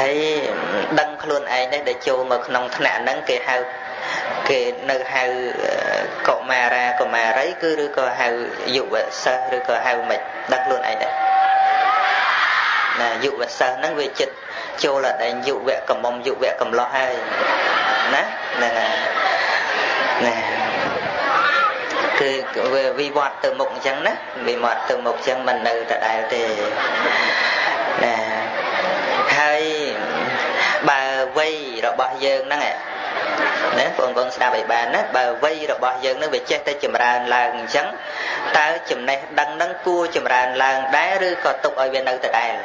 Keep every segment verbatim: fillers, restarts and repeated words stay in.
hay đăng luôn ai đấy để cho mà nông thân nắng kề hao kề nơi hao cọ mà ra cọ mà đấy cứ đưa cọ hao dụ vậy sơ đưa cọ hao mệt đăng luôn ai đấy là dụ vậy sơ nó về chật cho là để dụ vậy cầm bông dụ vậy cầm lo hai nè nè nèคือวิวัฒน์từ một chân đó vì một từ một chân mình từ tại đây thì nè hay bà vây rồi bao dương đó nghe nè con con sao vậy bà nè bà vây rồi bao dương nó bị chết tới chùm ra làng trắng ta chùm này đăng đăng cua chùm ra làng đá rư còn tục ở bên đâu tại đây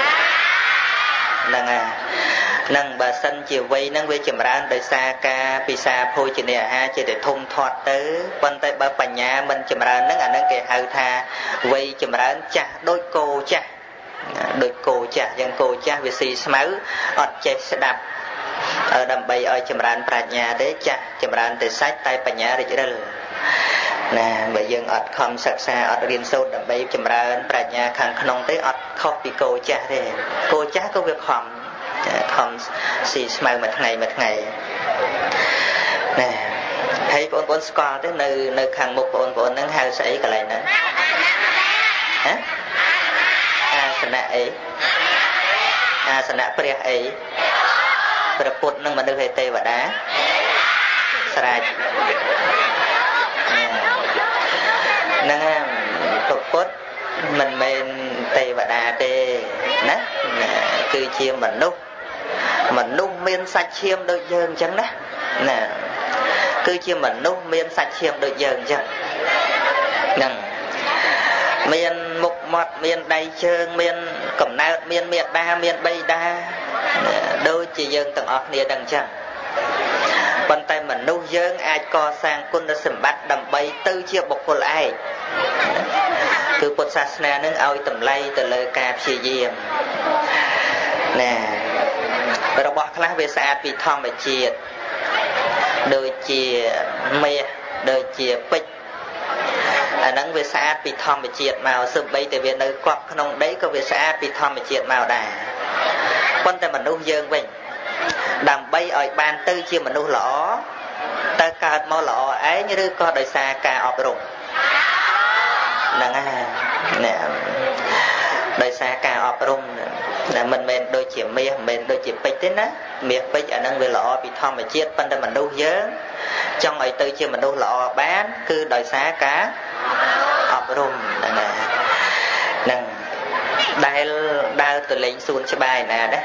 nè à nâng bà sân chiều vây nâng về chùm ra đời xa ca pisa phôi chỉ nè ha chỉ để thông thoát tới quan tay bà bà nhà mình chùm ra nâng ảnh nâng kề hào tha vây chùm ra chả đôi cô chả đôi cô chả dân cô chả vì xì máu ọt chạy sẽ đạp ở đầm bay ở chùm ra bà nhà đấy chả chùm ra từ sách tay bà nhà để chứ nè bởi dân ọt không sạc xa ọt riêng sâu đầm bay chùm ra bà nhà khẳng khăn tới ọt khóc vì cô chả thế cô chả có việc hòm không xì màu một ngày một ngày nè thấy con con score tới nơi nơi khang một con con nó hay xảy cái này nữa hả à sanh ấy à sanh pre ấy pre put nâng mà đưa về tê và đá sài nâng put mình men tê và đá tê nè cứ chia mình nút mình nút miên sạch chiêm đôi dơn chẳng đó nè cứ chia mình nút miên sạch chiêm đôi dơn chẳng nè miên mục mọt miên đầy trơn miên cầm nao miên miệt đa miên bay đa đôi chỉ dơn từng ọt nia đằng chẳng bàn tay mình nút dơn ai co sang quân đã sầm bắt đầm bay tư chia bọc cô lại cứ Phật sát na nâng ao tầm lay từ lời ca phi diệm nè rồi bỏ khá về xa vì thong về chiệt đôi chìa mê đôi chìa bích à nâng về xa vì thong về chiệt màu sụp bây từ về nơi quặp không đấy có về xa vì thong về chiệt màu đà con tay mình nút dương mình đàm bay ở bàn tư chia mình nút lõ ta cao màu lõ ấy như đưa có đời xa ca ọp rụng nè nè đời xa ca ọp rung là mình bên đôi chỉ mía mình đôi chỉ bích thế đó mía bích ở nâng về lọ bị thom mà chết phân ra mình đâu dớ trong ấy tư chưa mình đâu lọ bán cứ đời xa cá ọp rung nè nè đây đau từ lính xuân cho bài nè đấy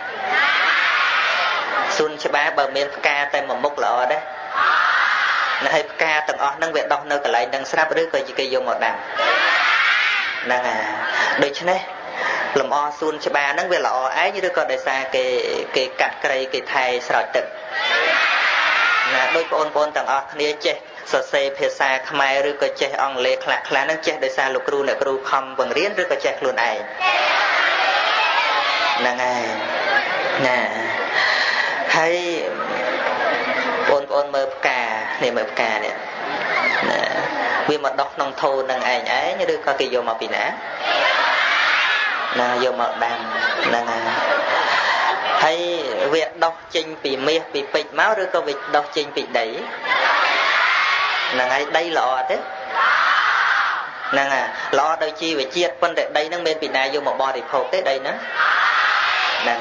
xuân cho ba bờ miền ca tay một mốc lọ đấy nó hay ca từng ọt nâng về đọc nơi cả lại nâng sáp đứa coi chỉ cây vô một đằng nè đôi chứ này làm o xuân cho ba nâng về lọ ấy như đứa con đời xa cái cái cắt cây cái thay sỏi tịnh nè đôi con con từng ọt nia che sờ xe phía xa khai rồi coi che ông lê khạc khá nâng che đời xa lục ru nè ru không bằng riết rồi coi che luôn này nè này nè hay ôn ôn mơ cà này mơ cà nè vì mà đọc nông thôn nâng ảnh ấy như đưa có kỳ vô màu bị ná nè vô màu đàm nè hay việc đọc trình bị mê bị bịch máu rồi có việc đọc trình bị đẩy nè ngay đây lọ thế nè lọ đôi chi về chiết phân để đây nó bên bị ná vô một bò thì phột tới đây nữa nè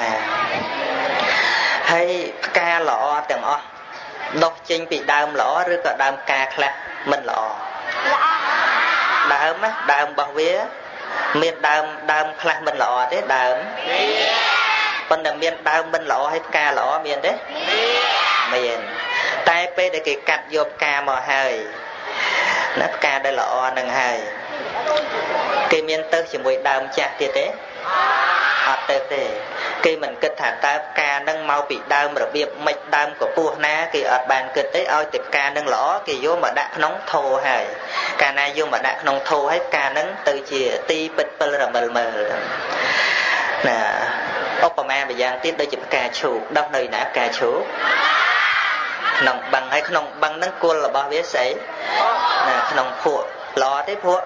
hay ca lọ từng o đọc trình bị đàm lọ rồi có đàm ca khla mình lọ đàm á đàm bảo vía miền đàm đàm khla mình lọ thế đàm phần là miền đàm mình lọ hay ca lọ miền đấy miền tai pe để cái cắt vô ca mò hơi nó ca đây lọ nâng hơi cái miền tây chỉ mùi đàm chặt thì thế ọt tê tê khi mình kết thả ta ca nâng mau bị đau mà việc mạch đau của pua ná thì ở bàn kết tới ơi tiệp ca nâng lõ thì vô mà đã nóng thô hay ca na vô mà đã nóng thô hết ca nâng từ chìa ti bịch bơ là mờ mờ nè Obama bây giờ tiếp đây chỉ ca chủ đâu nơi nã ca chủ nòng bằng hay nòng bằng nâng cua là bao biết sấy nè nòng phụ lò tới phụ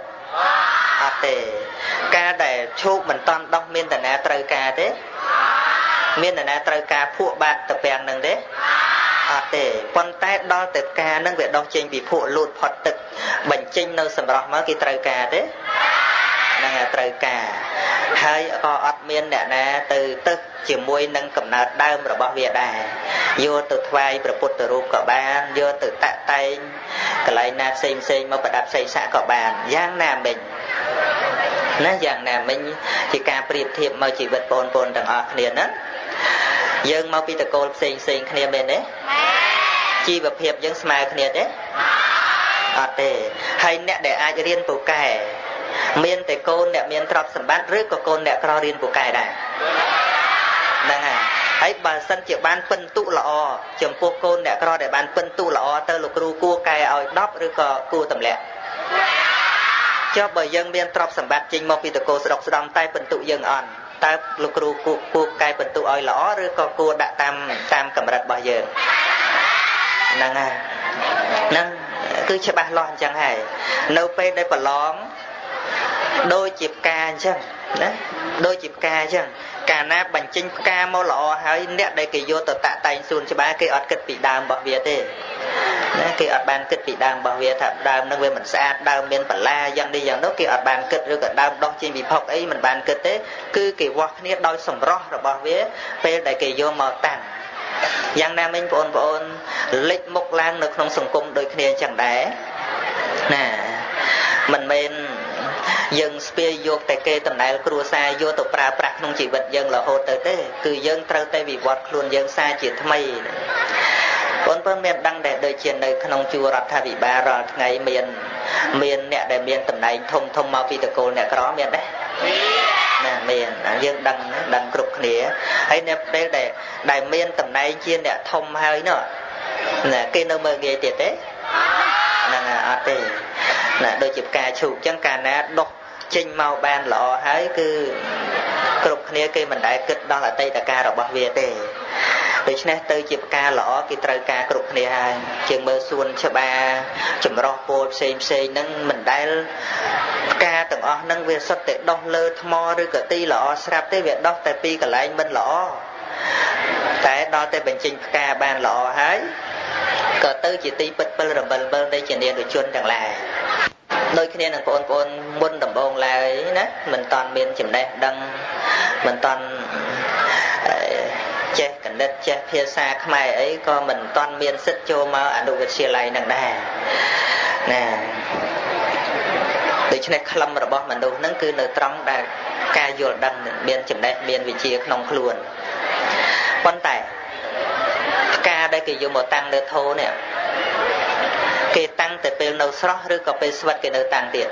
à tề ca để chụp mình toàn đọc miên tận á trời ca thế miền này nè trời cả phụ bát tập bèn nâng đấy à để con tay đo tập ca nâng việc đo trên bị phụ lụt phật tực bệnh chinh nơi sầm rọ mới cái trời cả đấy nâng là trời cả hay có ọt miền này nè từ tức chỉ môi nâng cầm nát đơm rồi bao việc đài vô từ vai từ bột từ ruột cả bàn vô từ tạ tay cái lại nát xem xem mà bắt đạp xây xạ cả bàn giang nam mình nó giang nam mình chỉ cả priệp thiệp mà chỉ vật bồn bồn đằng ọt liền á dân mau pi tờ cô xem xem kia bên đấy chi vật hiệp dân smile kia đấy ọt để hay nè để ai riêng bù cài miền tây côn nè miền trọc sầm bát rưỡi có côn nè cò riêng bù cài này nè ấy bà sân chịu ban phân tụ lọ chấm pô côn nè cò để ban phân tụ lọ tơ lục ru cua cài ỏi đóp rưỡi có cua tầm lẹ cho bởi dân miền trọc sầm bát chinh mau pi tờ cô đọc đong tay phân tụ dân on ta lục ru cua cua cài phân tụ ỏi lọ rưỡi có cua đã tam tam cầm rật bao giờ nè nè cứ cho ba lo chẳng hay nấu pe đây bà lón đôi chịp ca chứ đấy đôi chịp ca chứ cả na bánh chinh ca mau lọ hay nét đây kỳ vô tờ tạ tay xuân cho ba cái ọt kịch bị đàm bảo việt thế cái ọt bàn kịch bị đàm bảo việt thật đàm nâng về mình xa đàm miền bản la dân đi dân đó cái ọt bàn kịch rồi cả đàm đo trên bị phọc ấy mình bàn kịch thế cứ kỳ quạt nét đôi sòng rót rồi bảo việt pe đây kỳ vô màu tàn dân nam minh bồn bồn lịch mục lang được không sùng cung đôi kia chẳng đá nè mình bên dân spia vô tại kê tầm này cua xa vô tụ pra pra không chỉ vật dân là hồ tới thế cứ dân trâu tay bị vọt luôn dân xa chỉ thay con bơm miền đăng để đời chuyện đời không chùa rạch thay bị ba rồi ngày miền miền nè để miền tầm này thông thông mau phi từ cô nè có miền đấy nè miền dân đăng đăng cục nĩa hay nè đây để đại miền tầm này chiên nè thông hơi nữa nè cây nơ mơ ghê tiệt đấy nè à tê nè đôi chụp cà chụp chẳng cà nè đọc chinh màu ban lọ hái cứ cục nĩa cây mình đại kịch đó là tây ta ca rồi bạc việt tê để cho nên tới chụp ca lọ cái trời ca cục nĩa hai trường mơ xuân cho ba chùm ro po xem xem nâng mình đại ca từng ở nâng về xuất tệ đo lơ thmo rồi cả ti lọ sạp tới việt đo tại pi cả lại mình lọ tại đó tới bệnh trình ca ban lọ hái cờ tư chỉ ti bật bật rồi bật bật đây chỉ niệm được chuôn chẳng là đôi khi nên là con con buôn đầm bông lại nè mình toàn miền chìm đây đăng mình toàn che cảnh đất che phía xa mai ấy có mình toàn miền sức cho mà ăn đồ việt xìa lại nằng đà nè để cho nên khăm rồi bỏ mình đâu nâng cứ nơi trong đã ca vô đăng miền chìm đây miền vị trí không luôn quan tài ca đây kỳ vô một tăng nơi thô nè kỳ tăng từ bên nâu sót rồi có bên svật cái nơi tăng tiền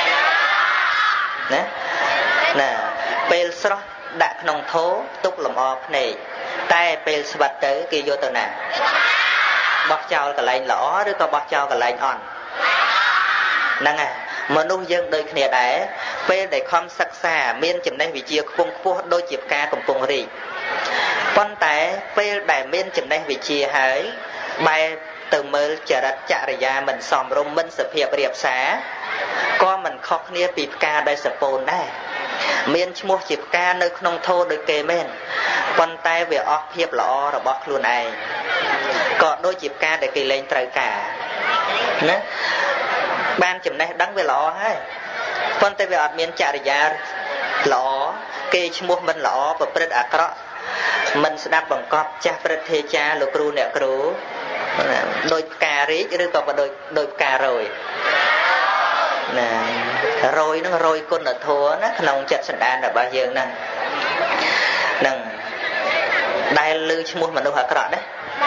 nè nè bên sót đã nông thố túc làm ọp này tay bên svật tới kỳ vô từ nào bóc cho cái lạnh lõ rồi có bóc cho cái lạnh on nè à mà nông dân đời kia đấy bên để không sắc xa miền chìm đây vị trí cung phu đôi chịp ca cùng cùng gì con tay phê đại miên chừng đây vị trí hỡi bài từ mơ chờ đặt chạ ra mình xòm rung mình sự hiệp riệp xá có mình khóc nia bịp ca đây sập bồn đây miên mua chịp ca nơi nông thô đôi kê men con tay về óc hiệp lọ rồi bóc luôn này có đôi chịp ca để kỳ lên trời cả nè ban chừng đây đắng về lọ hay con tay về ọt miên chạ ra lọ kê mua mình lọ và bật à cọ mình sẽ đáp bằng cọp cha bật thề cha lục ru nè cru đôi cà rí chứ đôi cọp đôi đôi cà rồi nè rồi nó rồi con ở thua nó không chặt sẵn đàn là bao giờ nè nè đai lư chứ mua mình đâu hả cọ đấy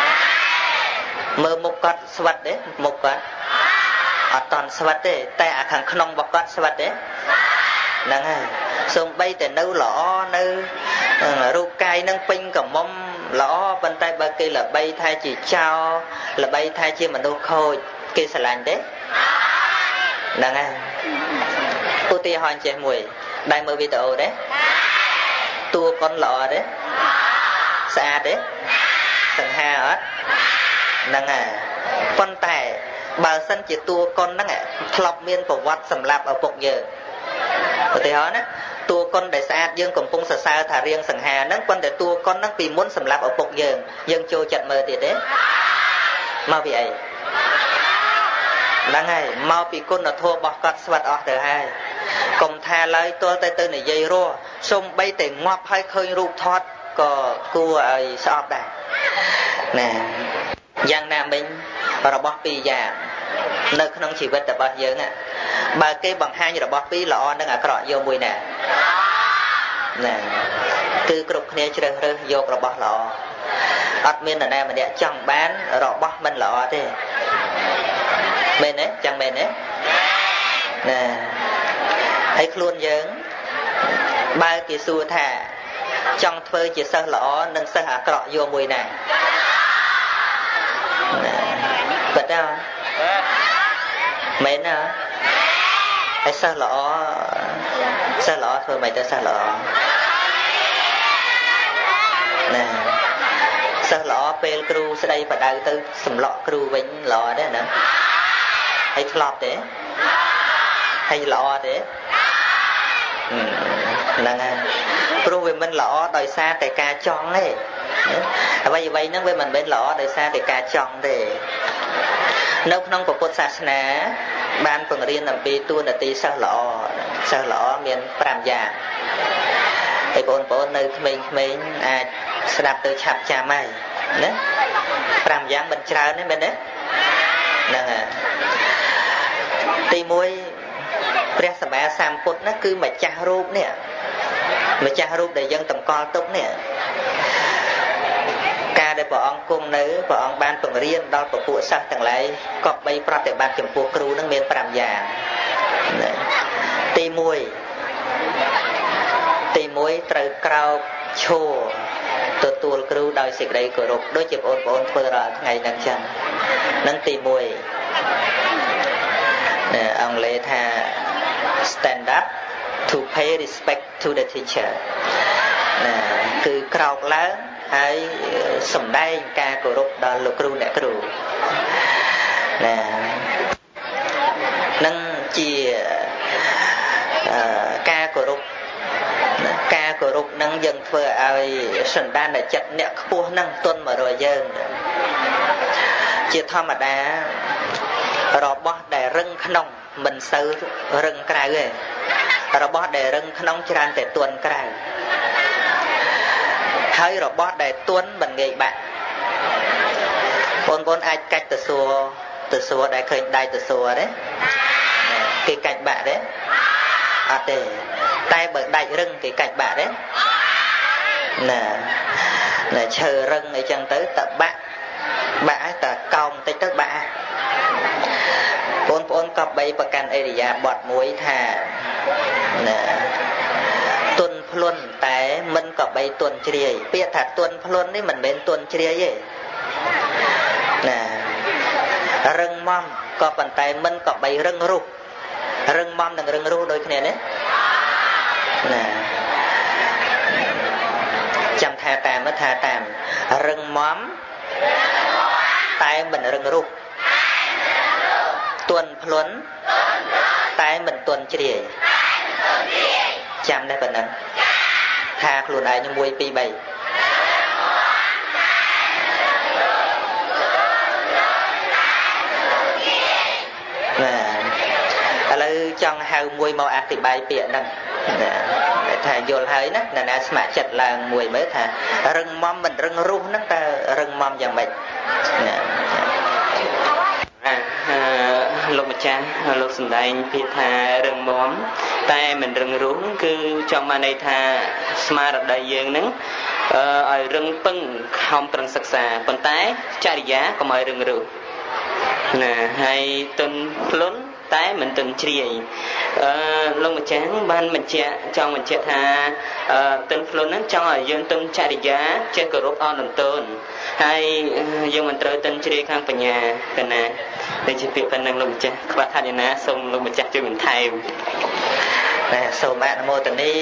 mơ một cọt svật đấy một cọt ở toàn svật đấy tay à thằng không bọc cọt svật đấy nè xong bay từ nâu lõ nâu ru cay nâng pin cầm mông lõ bên tay ba kia là bay thay chỉ trao là bay thay chia mà đâu khôi kia xà lành đấy nè nghe cô tia hoan che mùi đây mơ video đấy tua con lọ đấy xa đấy tầng hai ở nè nghe con tài bà sân chỉ tua con nè nghe thọc miên của vật sầm lạp ở bụng giờ thì đó nè tua con để xa dương cầm pung sờ xa thả riêng sẵn hà nâng con để tua con nâng vì muốn sầm lạp ở bục dương dương chô chặt mơ thì đấy mau bị ấy đang ngày mau bị con là thua bọc cắt svat ở từ hai cùng thà lời tôi tay tư này dây rùa xung bay từ ngọp hay khơi rụt thoát có cua ấy sọp đây nè giang nam mình và bọc pi già nơi không chỉ vật tập bao nhiêu nè bà cái bằng hai như là bọc pi lọ nó ngả cọ vô mùi nè nè cứ cục này chưa được vô là bọc lọ admin ở đây mà để chẳng bán rồi bọc mình lọ thế bên đấy chẳng bên đấy nè thấy luôn dớn ba cái xua thả trong phơi chỉ sơ lọ nâng sơ hạ cọ vô mùi nè bật đâu mấy nè hay sao lọ sao lọ thôi mày tới sao lọ nè sao lọ pel kêu sẽ đây và đầu tư sầm lọ kêu vĩnh lọ đấy nè hay flop đấy hay lọ đấy là nghe kêu về mình lọ đòi xa cái ca chọn ấy bây giờ vậy nó với mình bên lọ đòi xa cái ca chọn để nếu không có Phật sát na ban phần riêng làm pi tu là ti sao lọ sao lọ miền Pram già thì bọn bọn nơi mình mình à sẽ đạp từ chạp cha mày đấy Pram giang mình chờ đấy bên đấy nè à ti muối Prea Saba Sam Phật nó cứ mà cha rúp nè mà cha rúp để dân tầm con tốt nè ca để bọn ông cung nữ bọn ông ban phần riêng đó của phụ sát thằng lại có bay pro để ban chấm phụ kêu nó miền Pram già ti muối ti muối trời cao chô tụt tụt kêu đòi xịt đây của rục đối chụp ôn ôn phơi ra ngày nắng chân nắng ti muối ông lê tha stand up to pay respect to the teacher cứ cao lớn hay sầm đây ca của rục đó lục kêu nè kêu nè nâng chia ca của rục ca của rục nâng dân phơi ai sần đan để chặt nẹt khua nâng tuân mà rồi dân chia thom mà đá rồi bỏ để rừng khăn mình sơ rừng cài rồi rồi bỏ để rừng khăn tràn để tuân cài hay rồi bỏ để tuân mình nghĩ bạn con con ai cách từ xưa từ xưa đại khơi đại từ xưa đấy cái cách bạn đấy à để tay bởi đại rừng cái cách bạn đấy nè nè chờ rừng này chẳng tới tập bạn bả ta còng tới tới bả bốn bốn cặp bayประกัน area บอดมวยท่าnè tuần phunแต่มันก็ใบตุนเฉลี่ยเปียถัดตุนพลุนนี่มันเป็นตุนเฉลี่ยnè rừng mom ก็ปันแต่มันก็ใบrừngรูป rừng mom និង rừng รูปដូចគ្នានេះnè ចាំថាតាមមកថាតាម rừng mom แต่มัน rừng รูป ตุนพลุนแต่มันตุนเฉลี่ยจำได้ปะนั้นทาครูนายยังมวยปีใบอะไรจังหามวยมาอธิบายเปียนั่นถ้าโยนให้นะนั่นนะสมัครจัดลางมวยไหมถ้ารึงมอมมันรึงรุ่งนั่นแต่รึงมอมอย่างไรលោកម្ចាស់លោកសំដែងពីថារឹងមាំតែមិនរឹងរូសគឺចង់បានន័យថាស្មារតីយើងនឹងឲ្យរឹងពឹងខំប្រឹងសិក្សាប៉ុន្តែចរិយាកុំឲ្យរឹងរូសណាហើយទុនខ្លួនតែមិនទុនជ្រាយអឺលោកម្ចាស់បានបញ្ជាក់ចង់បញ្ជាក់ថាទុនខ្លួនហ្នឹងចង់ឲ្យយើងទុនចរិយាចេះគោរពអនុទនហើយយើងមិនត្រូវទុនជ្រាយខាងបញ្ញាទៅណាតែជាពាក្យប៉ុណ្ណឹងលោកម្ចាស់ខ្វះខាតយ៉ាងណាសូមលោកម្ចាស់ជួយបន្ថែមណែសូមអនុមោទនា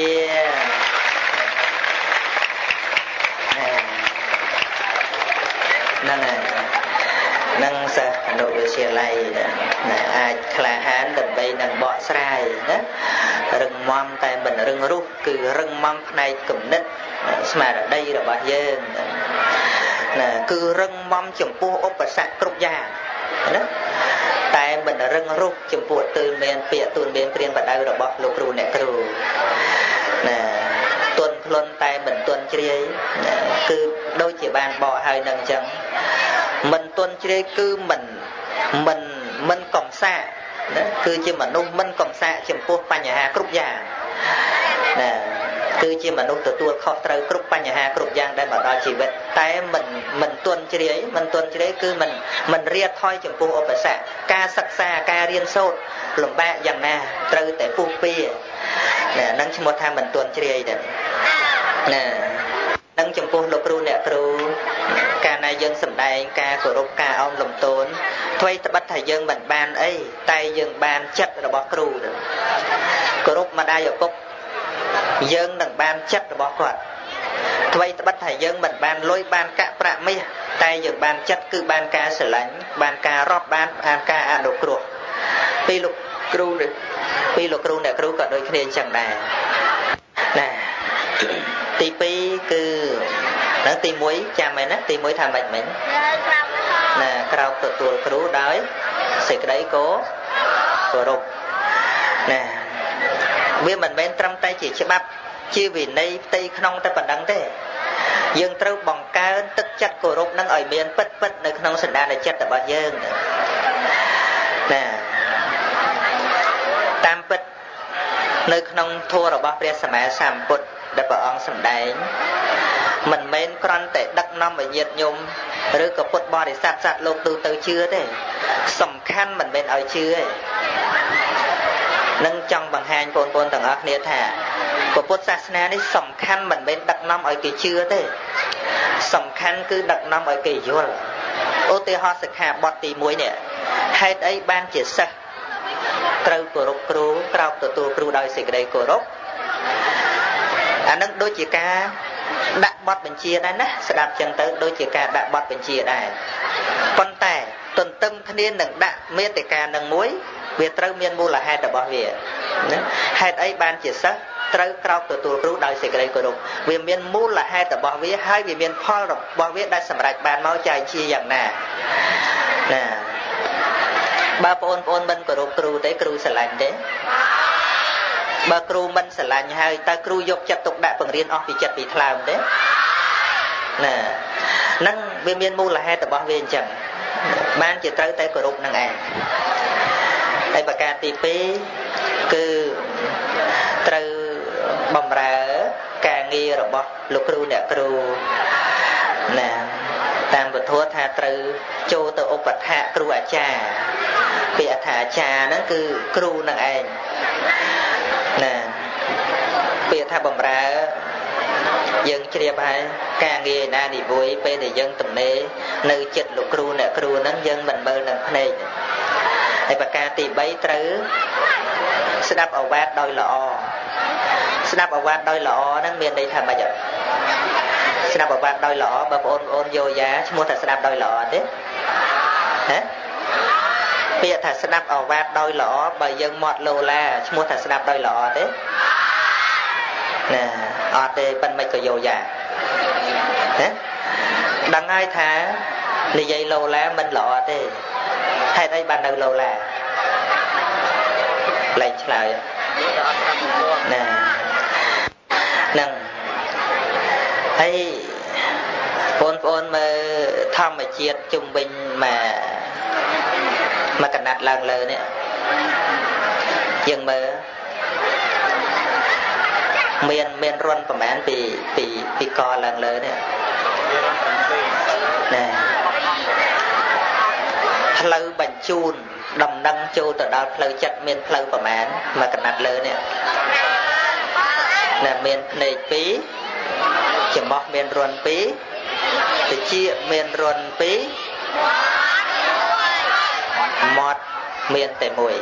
ហ្នឹងហើយហ្នឹងសិស្សអនុវិទ្យាល័យអាចក្លាហានដើម្បីនឹងបកស្រាយណារឹងមាំតែមិនរឹងរូសគឺរឹងមាំផ្នែកគំនិតស្មារតីរបស់យើងណាគឺរឹងមាំចំពោះឧបសគ្គគ្រប់យ៉ាងណាតែមិនរឹងរូសចំពោះទូលមានពាក្យទូលមានព្រានបដៅរបស់លោកគ្រូអ្នកគ្រូណាទន់ភ្លន់តែមិនទន់ជ្រាយគឺដូចជាបានបកហើយនឹងអញ្ចឹងមិនទន់ជ្រាយគឺមិនមិនមិនកំសាកណាគឺជាមនុស្សមិនកំសាកចំពោះបញ្ហាគ្រប់យ៉ាងណាគឺជាមនុស្សទទួលខុសត្រូវគ្រប់បញ្ហាគ្រប់យ៉ាងដែលមកដល់ជីវិតតែមិនមិនទន់ជ្រាយមិនទន់ជ្រាយគឺមិនមិនរៀតថយចំពោះឧបសគ្គការសិក្សាការរៀនសូត្រលំបាកយ៉ាងណាត្រូវតែពុះពៀណានឹងឈ្មោះថាមិនទន់ជ្រាយទេណានឹងចំពោះលោកគ្រូអ្នកគ្រូកាលណាយើងសម្ដែងការគោរពការអោនលំទោនអ្វីត្បិតថាយើងមិនបានអីតែយើងបានចិត្តរបស់គ្រូទៅគោរពម្ដាយឪពុកយើងនឹងបានចិត្តរបស់គាត់អ្វីត្បិតថាយើងមិនបានលុយបានកាក់ប្រាក់មាសតែយើងបានចិត្តគឺបានការស្រឡាញ់បានការរាប់បានបានការអនុគ្រោះពីលោកគ្រូពីលោកគ្រូអ្នកគ្រូក៏ដូចគ្នាអញ្ចឹងដែរណាទីពីរគឺហ្នឹងទីមួយចាំមែនណាទីមួយថាម៉េចមិញណាក្រោកទទួលគ្រូដោយសេចក្តីគោរពណាវាមិនមែនត្រឹមតែជាច្បាប់ជាវិន័យផ្ទៃក្នុងតែប៉ុណ្្នឹងទេយើងត្រូវបង្កើនទឹកចិត្តគោរពនឹងឲ្យមានពិតពិតនៅក្នុងសន្តានចិត្តរបស់យើងណាតាមពិតនៅក្នុងធម៌របស់ព្រះសម្មាសម្ពុទ្ធដែលព្រះអង្គសម្ដែងមិនមែនគ្រាន់តែដឹកនាំឲ្យញាតិញោមឬក៏ពុទ្ធបរិស័ទសត្វលោកទូទៅជឿទេសំខាន់មិនមែនឲ្យជឿទេនឹងចង់បង្ហាញបងប្អូនទាំងអស់គ្នាថាពុទ្ធសាសនានេះសំខាន់មិនមែនដឹកនាំឲ្យគេជឿទេសំខាន់គឺដឹកនាំឲ្យគេយល់ឧទាហរណ៍សិក្ខាបទទីមួយនេះហេតុអីបានជាសិស្សត្រូវគោរពគ្រូក្រោកទទួលគ្រូដោយសេចក្តីគោរពអានឹងដូចជាការដាក់បទបញ្ជាដែរណាស្ដាប់ចឹងទៅដូចជាការដាក់បទបញ្ជាដែរប៉ុន្តែទន្ទឹមគ្នានឹងដាក់មេត្តានឹងមួយវាត្រូវមានមូលហេតុរបស់វាណាហេតុអីបានជាសិស្សត្រូវក្រោកទទួលគ្រូដោយសេចក្តីគោរពវាមានមូលហេតុរបស់វាហើយវាមានផលរបស់វាដែលសម្រេចបានមកចែកជាយ៉ាងណាណាបើបងប្អូនមិនគោរពគ្រូទេគ្រូស្រឡាញ់ទេបើគ្រូមិនស្រឡាញ់ហើយតើគ្រូយកចិត្តទុកដាក់បង្រៀនអស់ពីចិត្តពីថ្លើមទេណាហ្នឹងវាមានមូលហេតុរបស់វាអញ្ចឹងបានជាត្រូវតែគោរពនឹងឯងហើយប្រការទីពីរគឺត្រូវបម្រើការងាររបស់លោកគ្រូអ្នកគ្រូណាតាមពធថាត្រូវចូលទៅឧបត្ថម្ភគ្រូអាចារ្យពាក្យថាអាចារ្យហ្នឹងគឺគ្រូនឹងឯងណាពាក្យថាបម្រើយើងជ្រាបហើយការងារណានិវ័យពេលដែលយើងទំនេរនៅចិត្តលោកគ្រូអ្នកគ្រូហ្នឹងយើងមិនមើលនឹងភ្នែកហើយប្រការទីបីត្រូវស្ដាប់ឱវាទដោយល្អស្ដាប់ឱវាទដោយល្អហ្នឹងមានន័យថាម៉េចស្ដាប់ឱវាទដោយល្អបើបងប្អូនយោយ៉ាឈ្មោះថាស្ដាប់ដោយល្អទេហ៎ពាក្យថាស្ដាប់ឱវាទដោយល្អបើយើងមាត់លោឡាឈ្មោះថាស្ដាប់ដោយល្អទេណាអត់ទេប៉ិនមិនក៏យោយ៉ាណាដឹងហើយថានិយាយលោឡាមិនល្អទេហេតុអីបាននៅលោឡាលែងឆ្លើយណាហ្នឹងហើយបងប្អូនមើលធម្មជាតិជុំវិញមកមកកណាត់ឡើងលើនេះយើងមើលមានមានរុនប្រហែលពីពីពីកឡើងលើនេះណាផ្លូវបញ្ជូនដំណឹងចូលទៅដល់ផ្លូវចិត្តមានផ្លូវប្រហែលមកកណាត់លើនេះណាមានភ្នែកពីរច្រមុះមានរុនពីរតិចមានរុនពីរមាត់មានតែមួយ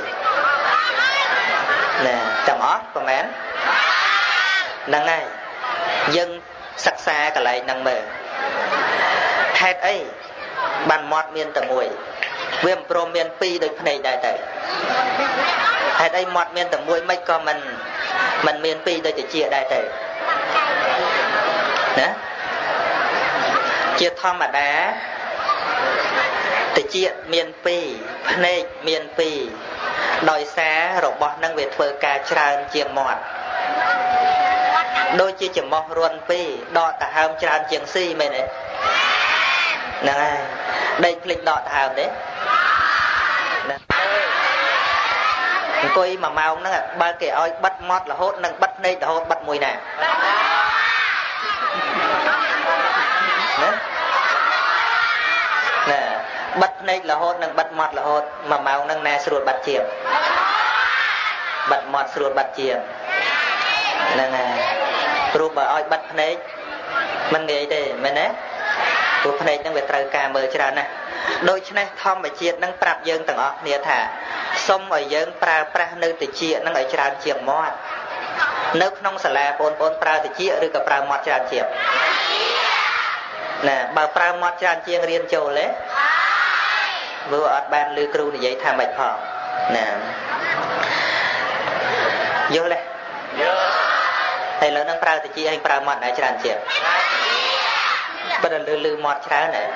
ណាទាំងអស់ប្រហែលហ្នឹងហើយយើងសិក្សាកន្លែងហ្នឹងមើលហេតុអីបានមាត់មានតែមួយវាមិនព្រមមានពីរដូចភ្នែកដែរទៅហេតុអីមាត់មានតែមួយមិនក៏មិនមិនមានពីរដូចតិចដែរទៅណាជាធម្មតាតិចមានពីរភ្នែកមានពីរដោយសាររបស់នឹងវាធ្វើការច្រើនជាងមាត់ដូចជាចំោះរុនពីរដកដង្ហើមច្រើនជាងស៊ីមែនទេហ្នឹងហើយដេកភ្លេចដកដង្ហើមទេអង្គុយមួយម៉ោងហ្នឹងបើគេឲ្យបិទមាត់រហូតនឹងបិទភ្នែករហូតបិទមួយណាណាណាបិទភ្នែករហូតនឹងបិទមាត់រហូតមួយម៉ោងហ្នឹងណាស្រួលបិទជាងបិទមាត់ស្រួលបិទជាងហ្នឹងហើយព្រោះបើឲ្យបិទភ្នែកមិនងាយទេមែនទេព្រោះភ្នែកហ្នឹងវាត្រូវការមើលច្រើនណាស់ដូច្នេះធម្មជាតិហ្នឹងប្រាប់យើងទាំងអស់គ្នាថាសុំឲ្យយើងប្រើប្រាស់នៅតិចហ្នឹងឲ្យច្រើនជាងមាត់នៅក្នុងសាលាបងប្អូនប្រើតិចឬក៏ប្រើមាត់ច្រើនជាងណាបើប្រើមាត់ច្រើនជាងរៀនចូលទេព្រោះអត់បានឮគ្រូនិយាយថាម៉េចផងណាយល់ទេយល់ហើយឥឡូវហ្នឹងប្រើតិចហើយប្រើមាត់ដែរច្រើនជាងបើតែលឺមាត់ច្រើនណា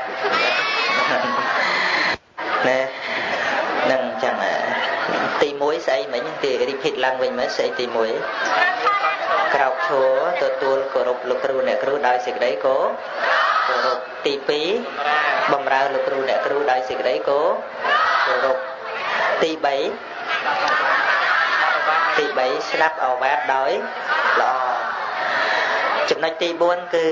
ណានឹងចឹងទីមួយស្អីមិញគេ repeat ឡើងវិញមើលស្អីទីមួយក្រោកឈរទទួលគោរពលោកគ្រូអ្នកគ្រូដោយសេចក្តីគោរពទីពីរបម្រើលោកគ្រូអ្នកគ្រូដោយសេចក្តីគោរពទីបីទីបីស្ដាប់ឱវាទដោយល្អចំណុចទីបួនគឺ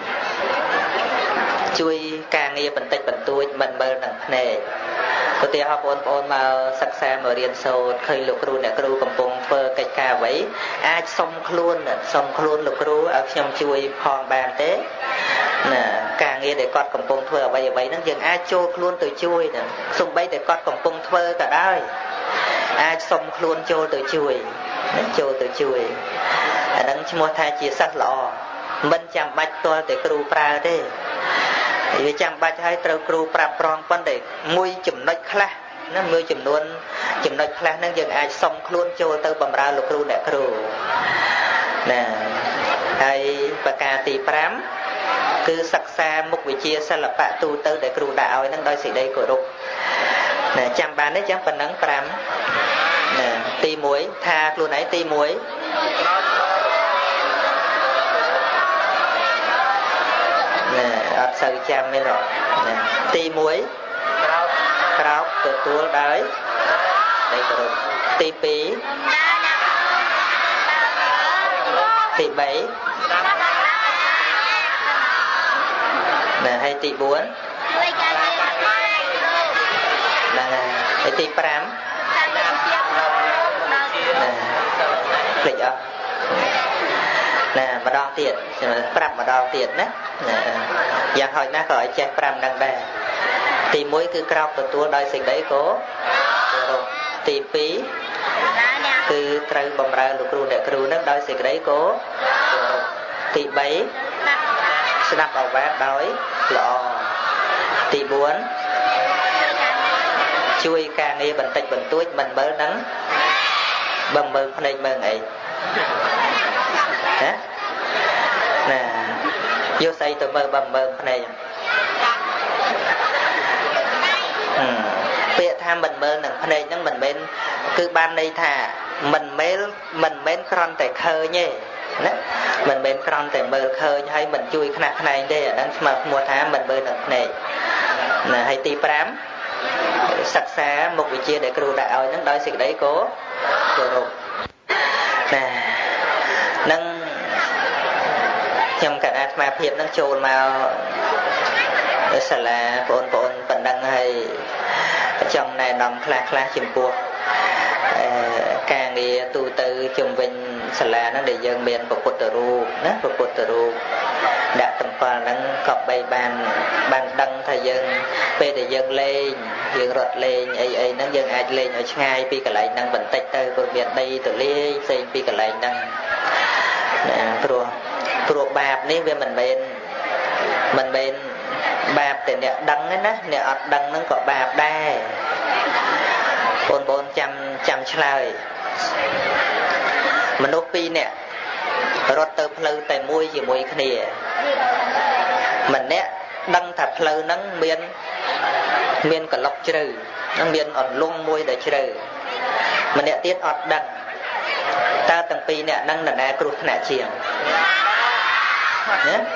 ជួយការងារបន្តិចបន្តួចមិនមើលនឹងភ្នែកឧទាហរណ៍បងប្អូនមកសិក្សាមករៀនសូត្រឃើញលោកគ្រូអ្នកគ្រូកំពុងធ្វើកិច្ចការអ្វីអាចសុំខ្លួនសុំខ្លួនលោកគ្រូឲ្យខ្ញុំជួយផងបានទេណាការងារដែលគាត់កំពុងធ្វើអ្វីអ្វីហ្នឹងយើងអាចចូលខ្លួនទៅជួយណាសូម្បីតែគាត់កំពុងធ្វើក៏ដោយអាចសុំខ្លួនចូលទៅជួយណាចូលទៅជួយអាហ្នឹងឈ្មោះថាជាសិស្សល្អមិនចាំបាច់ទាល់តែគ្រូប្រើទេវាចាំបាច់ឲ្យត្រូវគ្រូប្រាប់ប្រងប៉ុន្តែមួយចំណុចខ្លះណាមួយចំនួនចំណុចខ្លះហ្នឹងយើងអាចសុំខ្លួនចូលទៅបម្រើលោកគ្រូអ្នកគ្រូណាហើយប្រការទីប្រាំគឺសិក្សាមុខវិជ្ជាសិល្បៈទូទៅដែលគ្រូដាក់ឲ្យហ្នឹងដោយសេចក្តីគោរពណាចាំបានទេចឹងប៉ុណ្ណឹងប្រាំណាទីមួយថាខ្លួនឯងទីមួយអត់សូវចាំទេណាទីមួយក្រោកក្រោកទទួលដោយនៃគោរពទីពីរទីបីណាហើយទីបួនណាហើយទីប្រាំណាភ្លេចអស់ណាម្ដងទៀតប្រាប់ម្ដងទៀតណាយ៉ាងហោចណាស់ក៏ឲ្យចេះប្រាំនឹងដែរទីមួយគឺក្រោកទទួលដោយសេចក្តីគោរពទីពីរគឺត្រូវបម្រើលោកគ្រូអ្នកគ្រូនឹងដោយសេចក្តីគោរពទីបីស្ដាប់ឱវាទដោយល្អទីបួនជួយការងារបន្តិចបន្តួចមិនមើលនឹងបំមើលភ្នែកមើលអីណាណាយកស្អីទៅមើលបំមើលភ្នែកពាក្យថាមិនមើលនឹងភ្នែកហ្នឹងមិនមែនគឺបានន័យថាមិនមែនមិនមែនគ្រាន់តែឃើញទេណាមិនមែនគ្រាន់តែមើលឃើញហើយមិនជួយខ្នះខ្នែងទេអាហ្នឹងស្មើឈ្មោះថាមិនមើលនឹងភ្នែកណាហើយទីប្រាំសិក្សាមុខវិជ្ជាដែលគ្រូដាក់ឲ្យហ្នឹងដោយសេចក្តីគោរពណានឹងខ្ញុំកណ្ដាអាត្មាភាពនឹងចូលមកសាលាបងប្អូនបណ្ដឹងហើយចង់ណែនាំខ្លះខ្លះចំពោះការងារទូទៅជំវិញសាលាហ្នឹងដែលយើងមានព្រះពុទ្ធរូបណាព្រះពុទ្ធរូបដាក់តម្កល់ហ្នឹងក៏បីបានបានដឹងថាយើងពេលដែលយើងលេងយើងរត់លេងអីអីហ្នឹងយើងអាចលេងឲ្យឆ្ងាយពីកន្លែងហ្នឹងបន្តិចទៅព្រោះមានដីទលាយផ្សេងពីកន្លែងហ្នឹងណាព្រោះព្រោះបាបនេះវាមិនមែនមិនមែន bạp để nè đăng ấy nè nè ọt đăng nó có bạp đây bốn bốn trăm trăm lời mình đốt pi nè rót tơ phơi tại môi chỉ môi kia mình nè đăng thạch phơi nắng miên miên cả lọc trừ nó miên ọt luôn môi để trừ mình nè tiết ọt đăng ta từng pi nè năng là nè cột nè chiềng nhé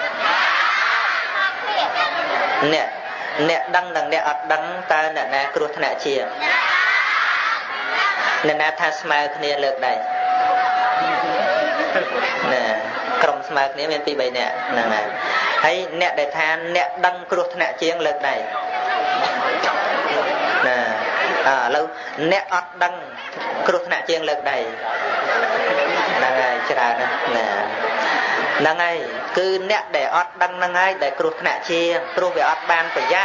nè nè đăng đằng nè ọt đăng ta nè nè cột nè chiềng nè nè tha smile kia lược đây nè cầm smile kia miền tây bảy nè nè nè hay nè để than nè đăng cột nè chiềng lược đây nè à lâu nè ọt đăng cột nè chiềng lược đây năng ai chả nè năng ai cứ nè để ọt đăng năng ai để cột nè chiềng cột về ọt ban phải giác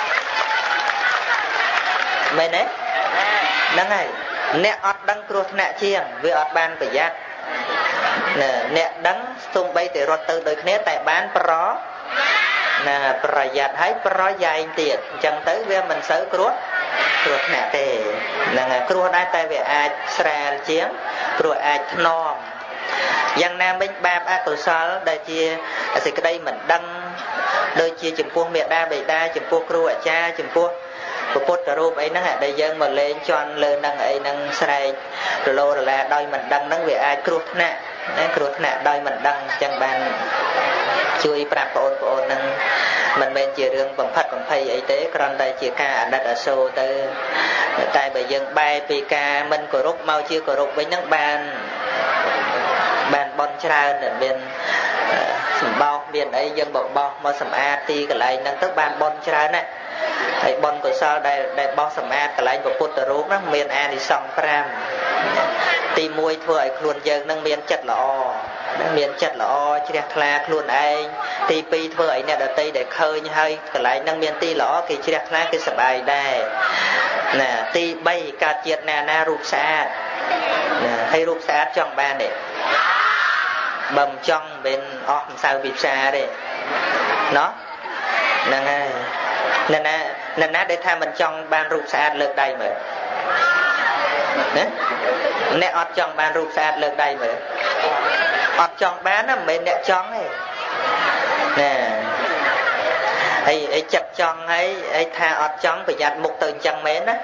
mấy đấy năng ai nè ọt đăng cột nè chiềng về ọt ban phải giác nè nè đăng xung bay để rót từ đời kia tại bán pro nè pro giặt hay pro dài tiền chẳng tới về mình sớ cột cột nè tề là cột đây tại về ai sra chiếng cột ai non yang nam bên ba ba cầu sal đây chia thì cái đây mình đăng đôi chia chừng pua miệt đa bể đa chừng pua cột cha chừng pua của bột rùm ấy nó đây dân mà lên chọn lên năng ấy năng sài rồi lô là đôi mình đăng năng về ai cột nè cột nè đôi mình đăng chẳng bàn chui prap ôn ôn năng mình bên chia đường bằng phát bằng phay ấy tế còn đây chia ca đặt ở số từ tại bởi dân bay pk mình của rút mau chưa của rút với những bàn bàn bon tra ở bên bao miền ấy dân bộ bao mà sầm a ti cái lại năng tức bàn bon tra này ấy bon của sao đây đây bao sầm a cái lại của bột rút nó miền a đi sòng pram ti môi thôi ấy luôn dân năng miền chật lọ miền chật lọ chia ra luôn anh ti pi thôi ấy nè đợt tây để khơi như hơi cái lại năng miền ti lọ cái chia ra cái sập bài đây nè ti bay cà chiết nè na rụp xa hay rụp xa trong ba này bầm trong bên óc sao bị xa đây nó nè nè nè nè nè để tham mình trong ban rụp xa lượt đây mà nè nè ọt trong ban rụp xa lượt đây mà ọt trong bán nó bên nè trong này nè ấy ấy chặt trong ấy ấy tha ọt trong phải giặt một từ chân mến á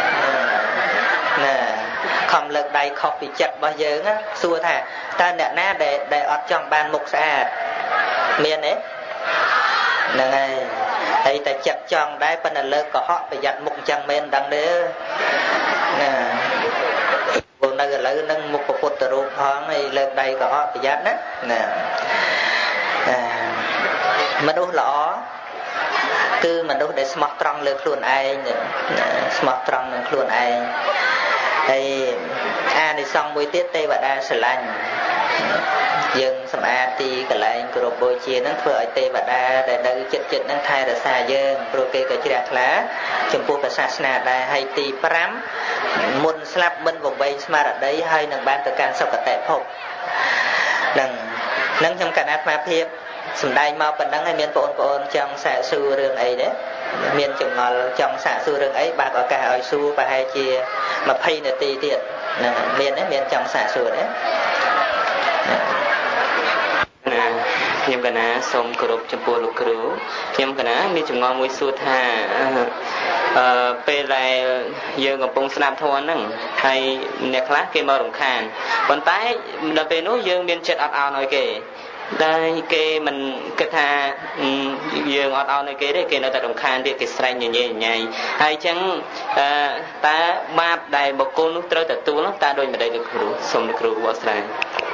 nè không lượt đây không bị chặt bao giờ á xua thà ta nè na để để ọt trong ban một xa miền ấy nè này ấy ta chặt trong đấy phần là lượt của họ phải giặt một chân mến đằng đấy nè buồn nơi lấy nâng một cục bột rượu hoang này lượt đây của họ phải giặt đấy nè mình uống lọ cứ mình đâu để smart trăng lên luôn ai smart trăng lên luôn ai thì a đi xong buổi tiết tây và đa sờ lạnh dân sầm a ti cái lại rồi bôi chia nó phơi tây và đa để đỡ chật chật nó thay là xa dân rồi cái cái chia lá chấm pua cái sa na đây hay ti pram môn slap bên vùng bay smart ở đấy hay nâng ban từ can sau cả tệ phục nâng nâng trong cả nát ma phiệp sầm đai mau phần đắng hay miền bồn bồn trong xạ su rừng ấy đấy miền chủng ngò trong xạ su rừng ấy bà có cả ở su và hai chia mà pay là tì tiệt miền đấy miền trong xạ su đấy nè nhâm cái ná xong cột chấm pua lục cừu nhâm cái ná miền chủng ngò mũi su tha pe lại giờ ngọc bông snap thon nâng hay nẹt lá kia màu đồng khàn còn tái là pe nốt giờ miền chật ảo ảo nói kể đây cái mình cái tha dương ọt ao này cái đấy cái nó tại đồng khan thì cái xanh nhẹ nhẹ nhẹ hay chăng ta ba đại một cô lúc tới tại tu lắm ta đôi mà đây được rủ xong được rủ vào xanh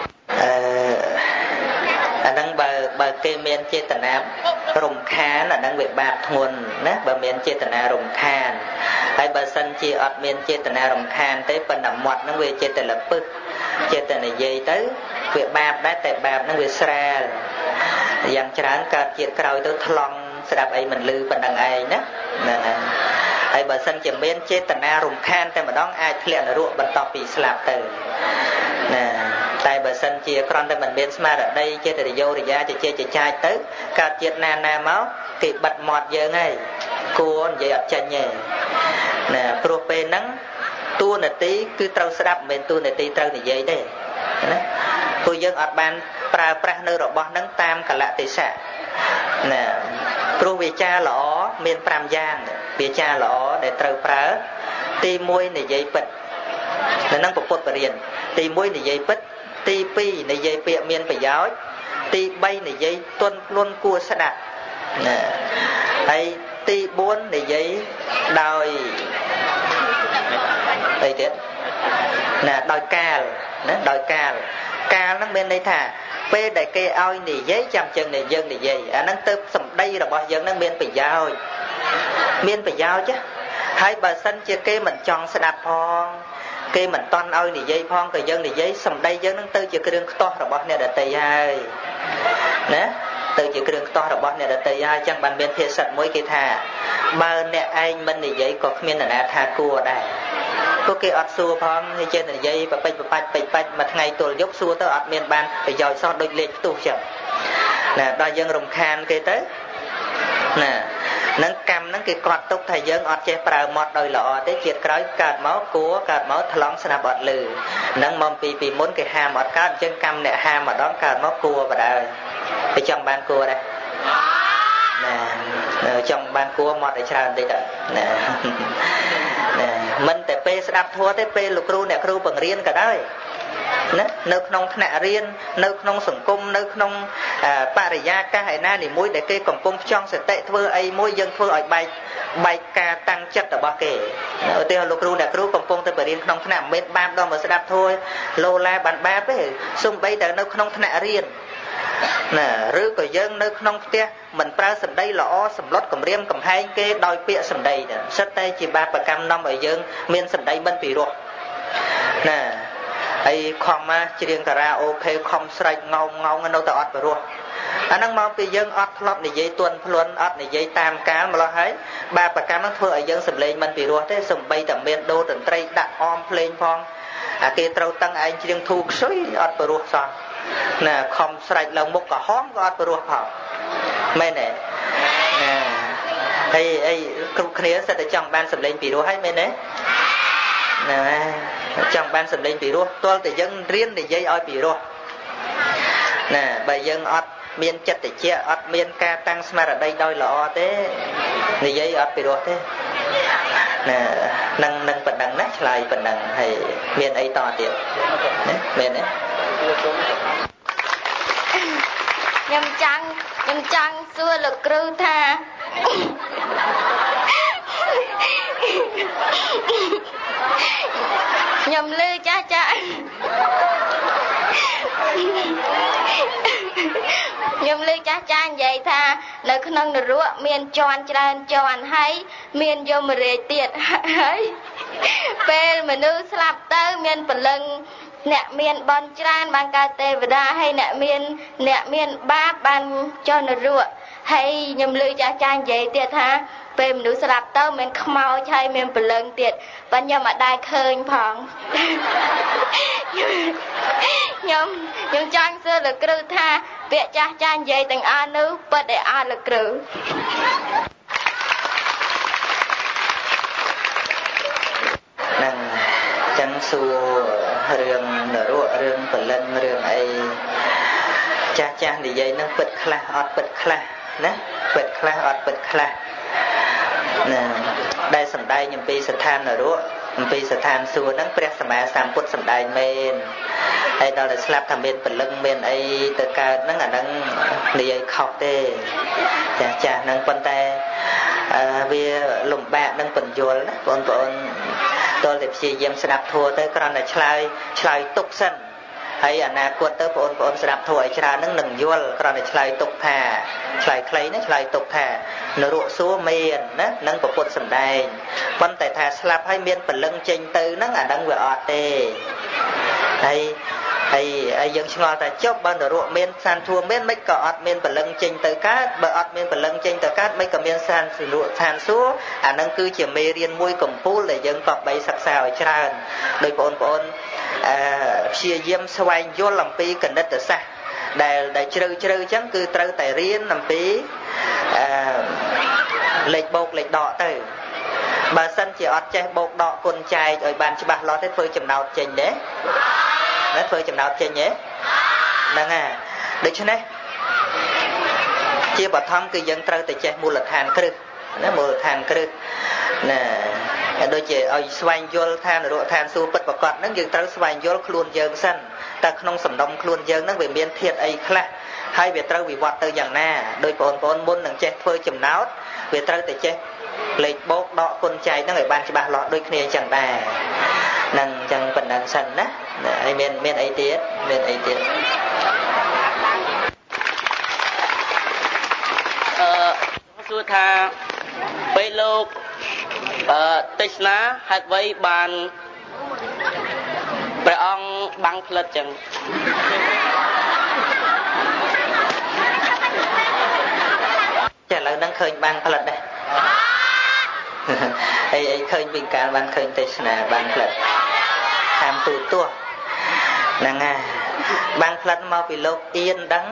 anh đang bờ bờ cây miền chế tận nam rồng khan là đang bị bạc thuần nè bờ miền chế tận nam rồng khan hay bờ sân chia ọt miền chế tận nam rồng khan tới phần nằm mọt nó về chế tận là bự chế tận này dây tới việc bạc đã tại bạc nó về sra dạng tráng cả chiết cào tới thòng sẽ đạp ấy mình lư phần đằng ấy nhé hay bờ sân chỉ miền chế tận nam rồng khan tại mà đón ai liền là ruộng bận tọp bị slap từ nè tại bờ sân chia con tại mình bên smart ở đây chơi thì vô thì ra chơi chơi chơi trai tới cả chiết na na máu cái bật mọt giờ này cô vậy ở chân nhẹ nè prope nắng tua nè tí cứ trâu sẽ đập mình tua nè tí trâu này vậy đây cô dân ở ban pra pra nơi rồi bỏ nắng tam cả lạ tỷ sạ nè pro về cha lõ miền pram giang về cha lõ để trâu pra ti môi này vậy bật là năng của bột riêng ti môi này vậy bật ti pi này vậy bịa miền phải giáo ti bay này vậy tuân luôn cua sẽ đặt nè hay ti bốn này vậy đòi đây tiết nè đòi ca nè đòi ca ca nó bên đây thà pe đại cây ao này giấy chăm chân này dân này vậy à nó tớp sầm đây là bao giờ nó miền phải giao miền phải giao chứ hai bà sân chia kê mình chọn sẽ đạp phong kê mình toàn ao này giấy phong cái dân này giấy sầm đây dân nó tư chia cái đường to là bao này là tây hai nè từ chỉ cái đường to là bao này là tây hai chẳng bàn bên phía sạch mỗi cái thà ba nè anh mình này giấy có miền là thà cua đây có cái ọt xua phong hay trên này dây và bạch bạch bạch bạch mà ngày tôi dốc xua tới ọt miền ban phải dòi so đôi liệt tu chậm nè đôi dân rồng khan cái tới nè nâng cầm nâng cái quạt túc thầy dân ọt che prao mọt đôi lọ tới chiết cõi cạt máu cua cạt máu thòng sna bọt lử nâng mầm pì pì muốn cái hàm ọt cát chân cầm nè hàm mà đón cạt máu cua vào đây phải trong ban cua đây nè trong ban cua mọt để tràn đây đợi nè mình tại pe sẽ đạp thua tới pe lục ru nè ru bằng riêng cả đấy nè nơi không nè riêng nơi không sủng cung nơi không paria ca hải na thì mũi để cây cầm cung trong sẽ tệ thưa ấy mũi dân thưa ở bài bài ca tăng chất ở bao kể ở đây lục ru nè ru cầm cung tới bờ riêng không nè bên ba đo mà sẽ đạp thôi lô la bàn ba với xung bây giờ nơi không nè riêng nè rứ của dân nơi không tia mình pra sầm đây lõ sầm lót cầm riêng cầm hai cái đôi pịa sầm đây nè sắt tay chỉ ba phần trăm năm ở dân miền sầm đây bên pì ruột nè ai không mà chỉ riêng cả ra ok không sạch ngâu ngâu ngân đâu tao ọt ruột anh đang mong pì dân ọt lót này dây tuần luôn ọt này dây tam cá mà lo thấy ba phần trăm nó thưa ở dân sầm lên bên pì ruột thế sầm bay tầm miền đô tận tây đặt om lên phong à kia trâu tăng anh chỉ riêng thu suy ọt ruột sao nè không sạch lòng một cả hóm có ọt ruột họ mấy nè ai ai cũng khía sẽ để trong ban sầm lên pì ruột hay mấy nè nè trong ban sầm lên pì ruột tôi để dân riêng để dây oi pì ruột nè bây dân ọt miền chất để chia ọt miền ca tăng smart ở đây đôi lọ thế này dây ọt pì ruột thế nè nâng nâng phần đằng nách lại phần đằng hay miền ấy to tiền miền đấy nhầm chăng nhầm chăng xưa lực cư tha nhầm lư cha cha nhầm lư cha cha vậy tha nơi khăn được ruộng miền tròn tràn tròn hay miền vô mà rề tiệt hay pe mà nữ slap tới miền phần lưng nè miền bon tràn bằng cà tê và đa hay nè miền nè miền ba ban cho nó ruộng hay nhầm lư cha cha vậy tiệt ha pe mà nữ slap tới miền mau chay miền phần lưng tiệt và nhầm mà đai khơi phong nhầm nhầm trang xưa là cử tha việc cha cha vậy từng an nữ bật để an là cử năng chẳng xua rương nở ruộng rương phần lân rương ấy cha cha thì vậy nó bật khla ọt bật khla nè bật khla ọt bật khla nè đây sầm đây nhầm pi sầm than nở ruộng nhầm pi sầm than xua nắng pre sầm á sầm quất sầm đây men đây đó là slap tham bên phần lân men ấy từ ca nắng ở nắng thì vậy khóc tê cha cha nắng quan tay vì lồng bạc nắng phần dồi đó bọn bọn tôi để chỉ dám sẽ đạp thua tới con là chlai chlai tục sân hay anh à quật tới bọn bọn sẽ đạp thua ở cha nâng nâng vô con là chlai tục thà chlai clay nó chlai tục thà nó ruộng số miền đó nâng của quật sầm đài con tại thà slap hay miền phần lưng trên tư nâng à đang vừa ọt tê hay hay dân ngò ta chốt ban đồ ruộng miền san thua miền mấy cọ ọt miền phần lưng trên tư cát bờ ọt miền phần lưng trên tư cát mấy cọ miền san sử ruộng san số à nâng cư chỉ mê riêng môi cầm pú để dân cọp bay sặc sào tràn đôi bọn bọn chia diêm xoay vô làm pi cần đất ở xa ដែលដែលជ្រៅជ្រៅអញ្ចឹងគឺត្រូវតែរៀនអំពីអឺលេខបូកលេខដកទៅបើសិនជាអត់ចេះបូកដកគុណចែកឲ្យបានច្បាស់លាស់ទេធ្វើចំណោទចេញទេណាធ្វើចំណោទចេញទេហ្នឹងហើយដូច្នេះជាបឋមគឺយើងត្រូវតែចេះមូលដ្ឋានគ្រឹះណាមូលដ្ឋានគ្រឹះណាដូចជាឲ្យស្វែងយល់ឋានរកឋានសួគ៌ពិតប្រាកដហ្នឹងយើងត្រូវស្វែងយល់ខ្លួនយើងសិនតែក្នុងសំណុំខ្លួនយើងហ្នឹងវាមានធាតុអីខ្លះហើយវាត្រូវវិវត្តទៅយ៉ាងណាដោយបងប្អូនមុននឹងចេះធ្វើចំណោទវាត្រូវតែចេះលេខបូកដកគុណចែកហ្នឹងឲ្យបានច្បាស់លាស់ដូចគ្នាអញ្ចឹងដែរហ្នឹងអញ្ចឹងប៉ុណ្ណឹងសិនណាហើយមានមានអីទៀតមានអីទៀតអឺសួរថាពេលលោកអឺទេសនាហេតុអ្វីបានព្រះអង្គបាំងផ្លិតចឹងចាឥឡូវហ្នឹងឃើញបាំងផ្លិតដែរអីអីឃើញវិញកាលបានឃើញទេសនាបាំងផ្លិតតាមទូទស្សន៍ហ្នឹងហើយបាំងផ្លិតមកពីលោកអៀនដឹង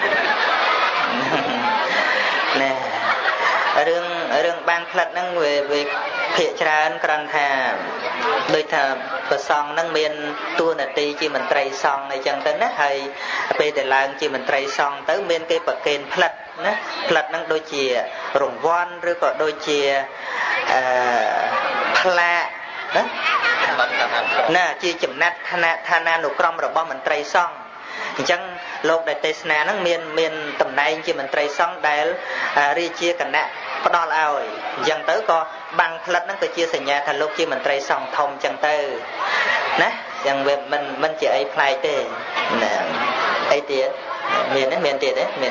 ណែរឿងរឿងបាំងផ្លិតហ្នឹងវាវាភាកច្រើនគ្រាន់ថាដូចថាប្រសង់ហ្នឹងមានតួនាទីជាមន្ត្រីសង្ឃអីចឹងទៅណាហើយពេលដែលឡើងជាមន្ត្រីសង្ឃទៅមានគេប្រគេនផ្លិតណាផ្លិតហ្នឹងដូចជារង្វាន់ឬក៏ដូចជាអឺផ្លាកណាណាជាចំណាត់ឋានៈឋានានុក្រមរបស់មន្ត្រីសង្ឃអញ្ចឹងលោកដែលទេសនាហ្នឹងមានមានតំណែងជាមន្ត្រីសង្ឃដែលរាជាគណៈផ្ដល់ឲ្យអញ្ចឹងទៅក៏បាំងផ្លិតហ្នឹងក៏ជាសញ្ញាថាលោកជាមន្ត្រីសង្ឃធំអញ្ចឹងទៅណាអញ្ចឹងវាមិនមិនជាអីប្លែកទេណាអីទៀតមានទេមានទៀតទេមាន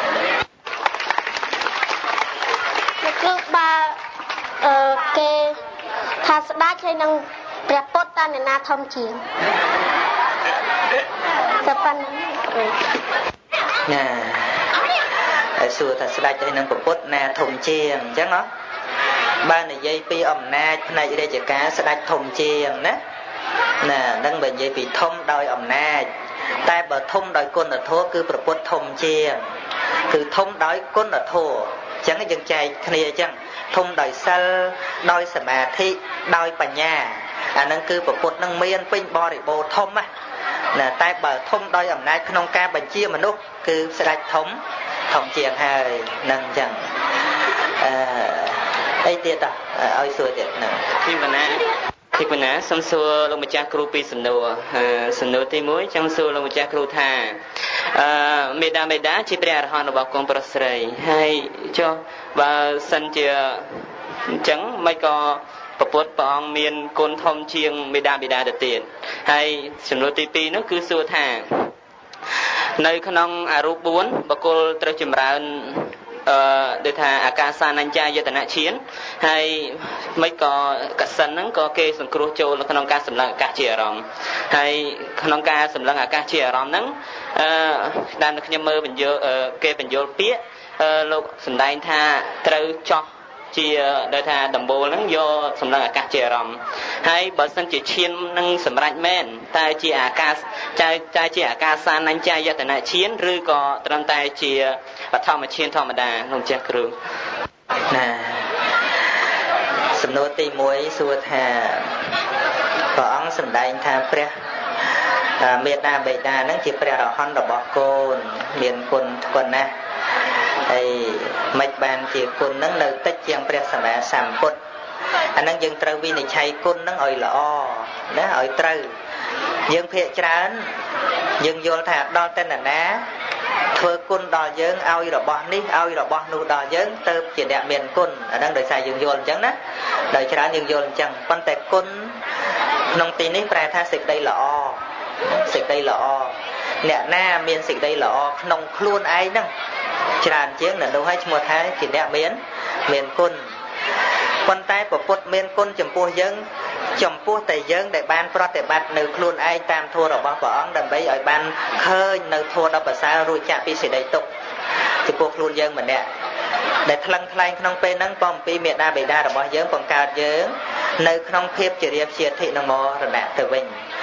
គឺបើអឺគេថាស្ដេចហើយនឹងព្រះពុទ្ធតាអ្នកណាធំជាងតែប៉ុណ្្នឹងណាហើយសួរថាស្ដេចហើយនឹងព្រះពុទ្ធណាធំជាងអញ្ចឹងហ៎បើនិយាយពីអំណាចផ្នែករាជការស្ដេចធំជាងណាណានឹងបើនិយាយពីធំដោយអំណាចតែបើធំដោយគុណធម៌គឺព្រះពុទ្ធធំជាងគឺធំដោយគុណធម៌អញ្ចឹងយើងចែកគ្នាអញ្ចឹងធំដោយសិលដោយសមាធិដោយបញ្ញាអានឹងគឺព្រះពុទ្ធនឹងមានពេញបរិបូរណ៍ធំណាណាតែបើធំដោយអំណាចក្នុងការបញ្ជាមនុស្សគឺស្ដេចធំធំជាងហើយនឹងអញ្ចឹងអឺអីទៀតឲ្យសួរទៀតហ្នឹងខ្ញុំកណាខ្ញុំកណាសូមសួរលោកម្ចាស់គ្រូពីសំណួរសំណួរទីមួយចង់សួរលោកម្ចាស់គ្រូថាអឺមេដាមេដាជាព្រះអរហន្តរបស់កូនប្រុសស្រីហើយចុះបើសិនជាអញ្ចឹងមិនក៏ព្រះពុទ្ធព្រះអង្គមានគុណធំជាងមេដាបិតាទៅទៀតហើយសំណួរទីពីរនោះគឺសួរថានៅក្នុងអរូបបួនបុគ្គលត្រូវចម្រើនអឺដូចថាអាកាសានញ្ចាយតនឈានហើយមិនក៏កសិនហ្នឹងក៏គេសង្គ្រោះចូលក្នុងការសម្លឹងអាកាសជាអារម្មណ៍ហើយក្នុងការសម្លឹងអាកាសជាអារម្មណ៍ហ្នឹងអឺដែលខ្ញុំមើលបញ្យល់គេបញ្យល់ពាក្យលោកសម្ដែងថាត្រូវចោះជាដោយថាដំបូលហ្នឹងយកសម្លឹងអាកាសជាអារម្មណ៍ហើយបើសិនជាឈាននឹងសម្រេចមែនតែជាអាកាសចែកជាអាកាសានញ្ចាយតនឈានឬក៏ត្រឹមតែជាបឋមឈានធម្មតាលោកចាស់គ្រូណាសំណួរទីមួយសួរថាព្រះអង្គសម្ដែងថាព្រះមេត្តាបិតាហ្នឹងជាព្រះអរហន្តរបស់កូនមានគុណធ្ងន់ណាស់ហើយមិនបានជាគុណហ្នឹងនៅតិចជាងព្រះសម្មាសម្ពុទ្ធអាហ្នឹងយើងត្រូវវិនិច្ឆ័យគុណហ្នឹងឲ្យល្អណាឲ្យត្រូវយើងភាកច្រើនយើងយល់ថាដល់តែណាណាធ្វើគុណដល់យើងឲ្យរបស់នេះឲ្យរបស់នោះដល់យើងទៅជាអ្នកមានគុណអាហ្នឹងដោយសារយើងយល់អញ្ចឹងណាដោយច្រើនយើងយល់អញ្ចឹងប៉ុន្តែគុណក្នុងទីនេះប្រែថាសេចក្តីល្អសេចក្តីល្អអ្នកណាមានសេចក្តីល្អក្នុងខ្លួនឯងហ្នឹងច្រើនជាងនៅនោះឲ្យឈ្មោះថាជាអ្នកមានមានគុណប៉ុន្តែព្រះពុទ្ធមានគុណចំពោះយើងចំពោះតែយើងដែលបានប្រតិបត្តិនៅខ្លួនឯងតាមធម៌របស់ព្រះអង្គដើម្បីឲ្យបានឃើញនៅធម៌ដ៏ប្រសើររួចចាកពីសេចក្តីទុក្ខចំពោះខ្លួនយើងម្នាក់ដែលថ្លឹងថ្លែងក្នុងពេលហ្នឹងក៏អំពីមេត្តាបិតារបស់យើងបង្កើតយើងនៅក្នុងភាពជារាបជាធិនមរណៈទៅវិញ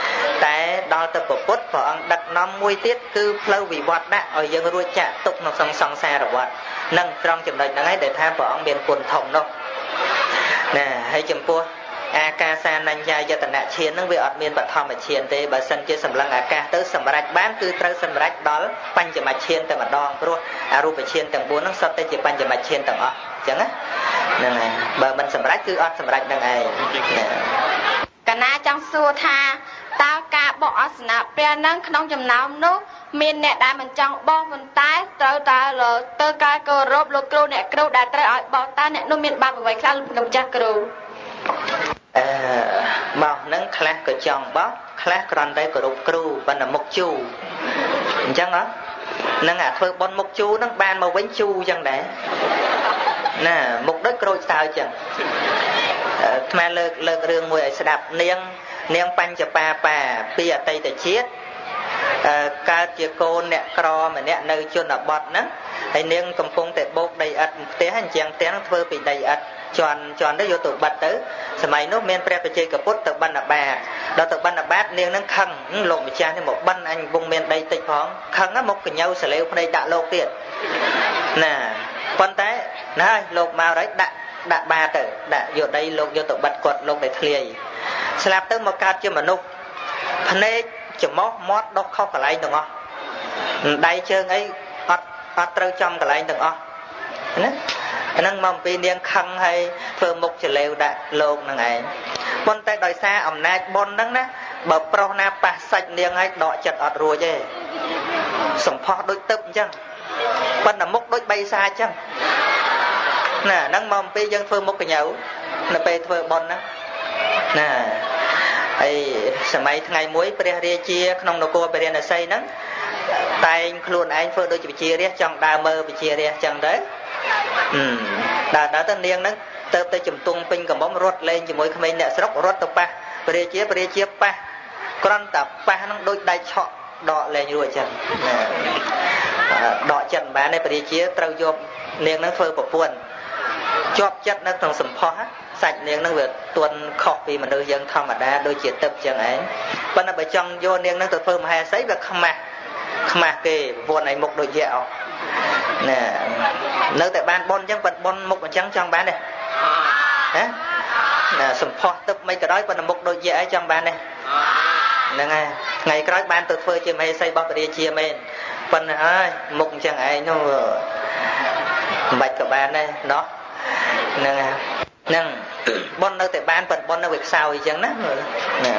តែដល់ទៅប្រពុតព្រះអង្គដឹកនាំមួយទៀតគឺផ្លូវវិវត្តដាក់ឲ្យយើងរួចចាក់ទុកក្នុងសង្សារវដ្តនឹងត្រង់ចំណុចហ្នឹងឯងដែលថាព្រះអង្គមានគុណធំនោះណាហើយចំពោះអាកាសានញ្ញយតនៈឈានហ្នឹងវាអត់មានបឋមឈានទេបើសិនជាសម្លឹងអាកាសទៅសម្រេចបានគឺត្រូវសម្រេចដល់បញ្ចមឈានតែម្ដងព្រោះអរូបឈានទាំងបួនហ្នឹងសុទ្ធតែជាបញ្ចមឈានទាំងអស់អញ្ចឹងណាហ្នឹងហើយបើមិនសម្រេចគឺអត់សម្រេចនឹងឯងកណាចង់សួរថាតើការបោះអសនៈព្រះនឹងក្នុងចំណោមនោះមានអ្នកដែលមិនចង់បោះប៉ុន្តែត្រូវតែទៅការគោរពលោកគ្រូអ្នកគ្រូដែលត្រូវឲ្យបោះតើអ្នកនោះមានបាបអ្វីខ្លះលោកម្ចាស់គ្រូអឺបោះហ្នឹងខ្លះក៏ចង់បោះខ្លះគ្រាន់តែគោរពគ្រូប៉ុន្តែមុខជូរអញ្ចឹងហ៎នឹងអាធ្វើបន់មុខជូរហ្នឹងបានមកវិញជូរអញ្ចឹងដែរណាមុខដូចក្រូចសើចអញ្ចឹងថ្មលើកលើករឿងមួយឲ្យស្ដាប់នាងនាងបញ្ចបាបាពីអតីតជាតិកើតជាកូនអ្នកក្រម្នាក់នៅជនបទហ្នឹងហើយនាងកំពុងតែបោកដីឥដ្ឋផ្ទះអញ្ចឹងផ្ទះហ្នឹងធ្វើពីដីឥដ្ឋជន់ជន់ទៅយកទៅបាត់ទៅសម័យនោះមានព្រះបច្ចេកពុទ្ធទៅបណ្ឌបាតដល់ទៅបណ្ឌបាតនាងហ្នឹងខឹងលោកម្ចាស់នេះមកបិណ្ឌអញកំពុងមានដីតិចផងខឹងមកកញ្ញូសលេវភ្នែកដាក់លោកទៀតណាប៉ុន្តែណាហើយលោកមកហើយដាក់ដាក់បាតទៅដាក់យកដីលោកយកទៅបាត់គាត់លោកដែលធ្លាយស្លាប់ទៅមកកើតជាមនុស្សភ្នែកច្រមុះមាត់ដុសខុសកន្លែងទាំងអស់ដៃជើងអីអត់អត់ត្រូវចំកន្លែងទាំងអស់ណាហ្នឹងមកពីនាងខឹងហើយធ្វើមុខចលេវដាក់លោកហ្នឹងឯងប៉ុន្តែដោយសារអំណាចបុណ្យហ្នឹងណាបើប្រុសណាប៉ះសាច់នាងហើយដកចិត្តអត់រួចទេសម្ផស្សដូចទឹកអញ្ចឹងប៉ុន្តែមុខដូចបីសាអញ្ចឹងណាហ្នឹងមកពីយើងធ្វើមុខកញ្ញូនៅពេលធ្វើបុណ្យហ្នឹងណាហើយសម័យថ្ងៃមួយព្រះរាជាក្នុងនគរពរាណសីហ្នឹងតែងខ្លួនឯងធ្វើដូចជាវិជារាជចង់ដើរមើលវិជារាជចឹងទៅដើរដើរទៅនាងហ្នឹងទៅទៅជំទង់ពេញកំមុំរត់លេងជាមួយក្មេងអ្នកស្រុករត់ទៅប៉ះព្រះរាជាព្រះរាជាប៉ះគ្រាន់តែប៉ះហ្នឹងដូចដៃឆក់ដកលេងរួចចឹងណាដកចិត្តមិនបានទេព្រះរាជាត្រូវយកនាងហ្នឹងធ្វើប្រពន្ធជាប់ចិត្តនៅក្នុងសម្ផស្សសាច់នាងហ្នឹងវាទន់ខុសពីមនុស្សយើងធម្មតាដូចជាទឹកចឹងឯងប៉ុន្តែបើចង់យកនាងហ្នឹងទៅធ្វើមហេសីវាខ្មាស់ខ្មាស់គេប្រពន្ធឯមុខដូចយៈអស់ណានៅតែបានបនអញ្ចឹងប៉ុន្តែបនមុខអញ្ចឹងចង់បានទេណាណាសម្ផស្សទឹកមិនក៏ដោយប៉ុន្តែមុខដូចយៈឯងចង់បានទេហ្នឹងហើយថ្ងៃក្រោយបានទៅធ្វើជាមហេសីរបស់ព្រះរាជាមែនប៉ុន្តែអើយមុខអញ្ចឹងឯងនោះមិនបាច់ក៏បានដែរណោះហ្នឹងហើយហ្នឹងបននៅតែបានប៉ុន្តែបននៅវាខ្សោយអញ្ចឹងណាណា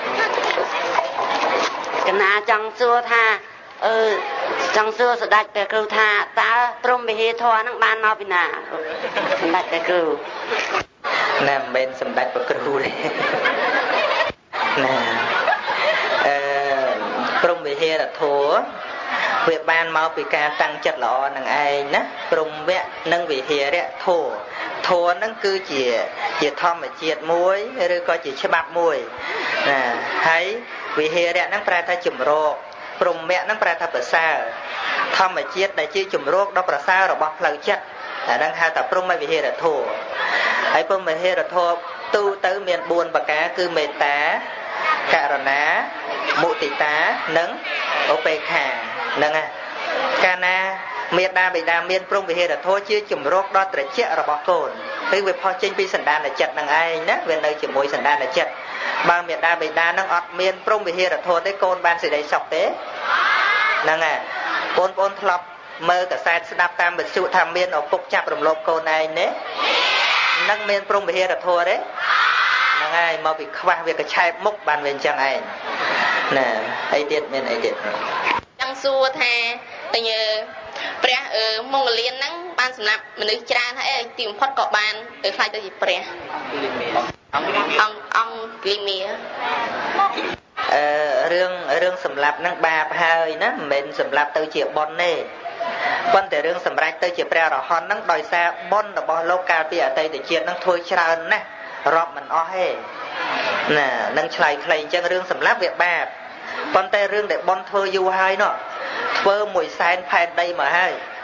កណាចង់សួរថាអឺចង់សួរស្ដេចព្រះគ្រូថាតើព្រំវិហារធម៌ហ្នឹងបានមកពីណាសម្ដេចព្រះគ្រូណាមិនមែនសម្ដេចព្រះគ្រូទេណាអឺព្រំវិហារធម៌វាបានមកពីការតាំងចិត្តល្អនឹងឯងណាព្រំវៈនិងវិហារៈធម៌ធម៌ហ្នឹងគឺជាជាធម្មជាតិមួយឬក៏ជាច្បាប់មួយណាហើយវិហារៈហ្នឹងប្រែថាជំរកព្រំវៈហ្នឹងប្រែថាប្រសើរធម្មជាតិដែលជាជំរកដ៏ប្រសើររបស់ផ្លូវចិត្តអាហ្នឹងហៅថាព្រំវិហារធម៌ហើយព្រំវិហារធម៌ទូទៅមានបួនប្រការគឺមេត្តាករុណាមុទិតានិងឧបេក្ខាហ្នឹងហើយកាលណាមេត្តាបិតាមានព្រំវិហារធម៌ជាជំរកដ៏ត្រជាក់របស់កូនគឺវាផុសចេញពីសន្តានចិត្តហ្នឹងឯងណាវានៅជាមួយសន្តានចិត្តបើមេត្តាបិតានឹងអត់មានព្រំវិហារធម៌ទេកូនបានសេចក្តីសុខទេហ្នឹងហើយបងប្អូនធ្លាប់មើលកាសែតស្ដាប់តាមវិទ្យុថាមានឪពុកចាប់រំលោភកូនឯងទេនឹងមានព្រំវិហារធម៌ទេហ្នឹងហើយមកពីខ្វះវាកឆែបមុខបានវាអញ្ចឹងឯងណាអីទៀតមានអីទៀតចង់សួរថាតែព្រះអឺមង្គលានហ្នឹងបានសម្រាប់មនុស្សច្រើនហើយទីបំផុតក៏បានទៅខ្លាចទៅជាព្រះអង្គអង្គលីមៀអឺរឿងរឿងសម្លាប់ហ្នឹងបាបហើយណាមិនមែនសម្លាប់ទៅជាបុណ្យទេប៉ុន្តែរឿងសម្រេចទៅជាព្រះអរហន្តហ្នឹងដោយសារបុណ្យរបស់លោកកាលពីអតីតជាតិហ្នឹងធ្វើច្រើនណាស់រាប់មិនអស់ទេណានឹងឆ្លៃខ្លីអញ្ចឹងរឿងសម្លាប់វាបាបប៉ុន្តែរឿងដែលបុណ្យធ្វើយូរហើយនោះធ្វើមួយសែនផែនដីមកហើយ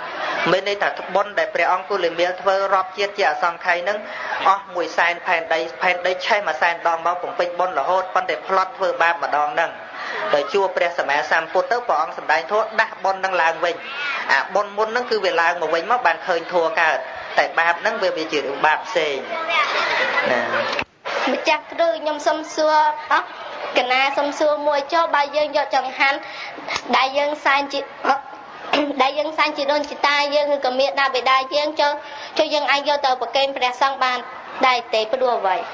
មានន័យថាបុណ្យដែលព្រះអង្គគូលមាលធ្វើរាប់ជាតិជាអសង្ខ័យនឹងអស់មួយសែនផែនដីផែនដីឆេះមួយសែនដងមកបំពេញបុណ្យរហូតប៉ុន្តែផ្លត់ធ្វើបាបម្ដងហ្នឹងដល់ជួបព្រះសម្មាសម្ពុទ្ធទៅព្រះអង្គសម្ដែងធម៌ដាស់បុណ្យនឹងឡើងវិញអាបុណ្យមុនហ្នឹងគឺវាឡើងមកវិញមកបានឃើញធម៌កើតតែបាបហ្នឹងវាវាជារឿងបាបផ្សេងណាម្ចាស់គ្រូខ្ញុំសុំសួរអស់កណាសុំសួរមួយចុះបើយើងយកចង្ហាន់ដែលយើងសែនជាដែលយើងសែនជាដូនជីតាយើងឬក៏មេដាបេដាយើងចុះចុះយើងអាចយកទៅប្រគេនព្រះសង្ឃបានដែរទេព្រោះអ្វី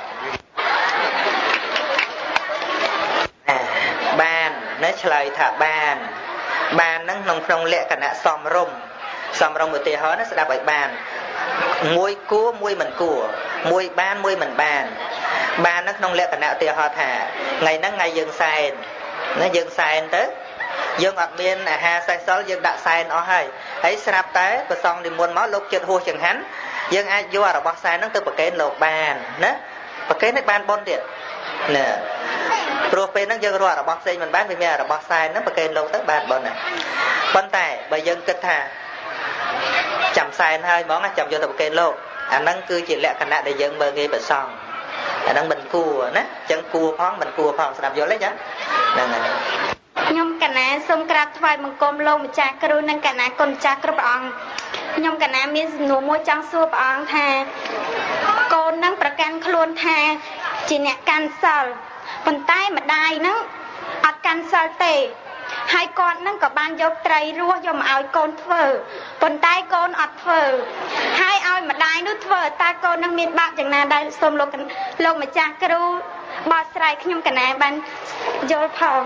បានណាឆ្លើយថាបានបានហ្នឹងក្នុងក្នុងលក្ខណៈសមរម្យសមរម្យឧទាហរណ៍ណាស្ដាប់ឲ្យបានមួយគួរមួយមិនគួរមួយបានមួយមិនបានបាននៅក្នុងលក្ខណៈឧទាហរណ៍ថាថ្ងៃហ្នឹងថ្ងៃយើងសែនណាយើងសែនទៅយើងអត់មានអាហារសេះសល់យើងដាក់សែនអស់ហើយហើយស្រាប់តែប្រសងនិមន្តមកលោកចិត្តហួសចង្ហាន់យើងអាចយករបស់សែនហ្នឹងទៅប្រគេនលោកបានណាប្រគេនឲ្យបានបុណ្យទៀតណាព្រោះពេលហ្នឹងយើងរករបស់ផ្សេងមិនបានវាមានរបស់សែនហ្នឹងប្រគេនលោកទៅបានបុណ្យណាប៉ុន្តែបើយើងគិតថាចាំសែនហើយហ្មងចាំយកទៅប្រគេនលោកអាហ្នឹងគឺជាលក្ខណៈដែលយើងមើលងាយប្រសងអាហ្នឹងមិនគួរណាអញ្ចឹងគួរផងមិនគួរផងស្ដាប់យល់ទេចាហ្នឹងហើយខ្ញុំកណាសូមក្រាបថ្វាយបង្គំលោកម្ចាស់គ្រូនិងកណាគុណចាស់គ្រប់ព្រះអង្គខ្ញុំកណាមានសំណួរមួយចង់សួរព្រះអង្គថាកូននឹងប្រកាន់ខ្លួនថាជាអ្នកកាន់សិលប៉ុន្តែម្ដាយនឹងអត់កាន់សិលទេហើយគាត់នឹងក៏បានយកត្រីរស់យកមកឲ្យកូនធ្វើប៉ុន្តែកូនអត់ធ្វើហើយឲ្យម្ដាយនោះធ្វើតើកូននឹងមានបាបយ៉ាងណាដែរសូមលោកលោកម្ចាស់គ្រូបកស្រាយខ្ញុំកណាបានយល់ផង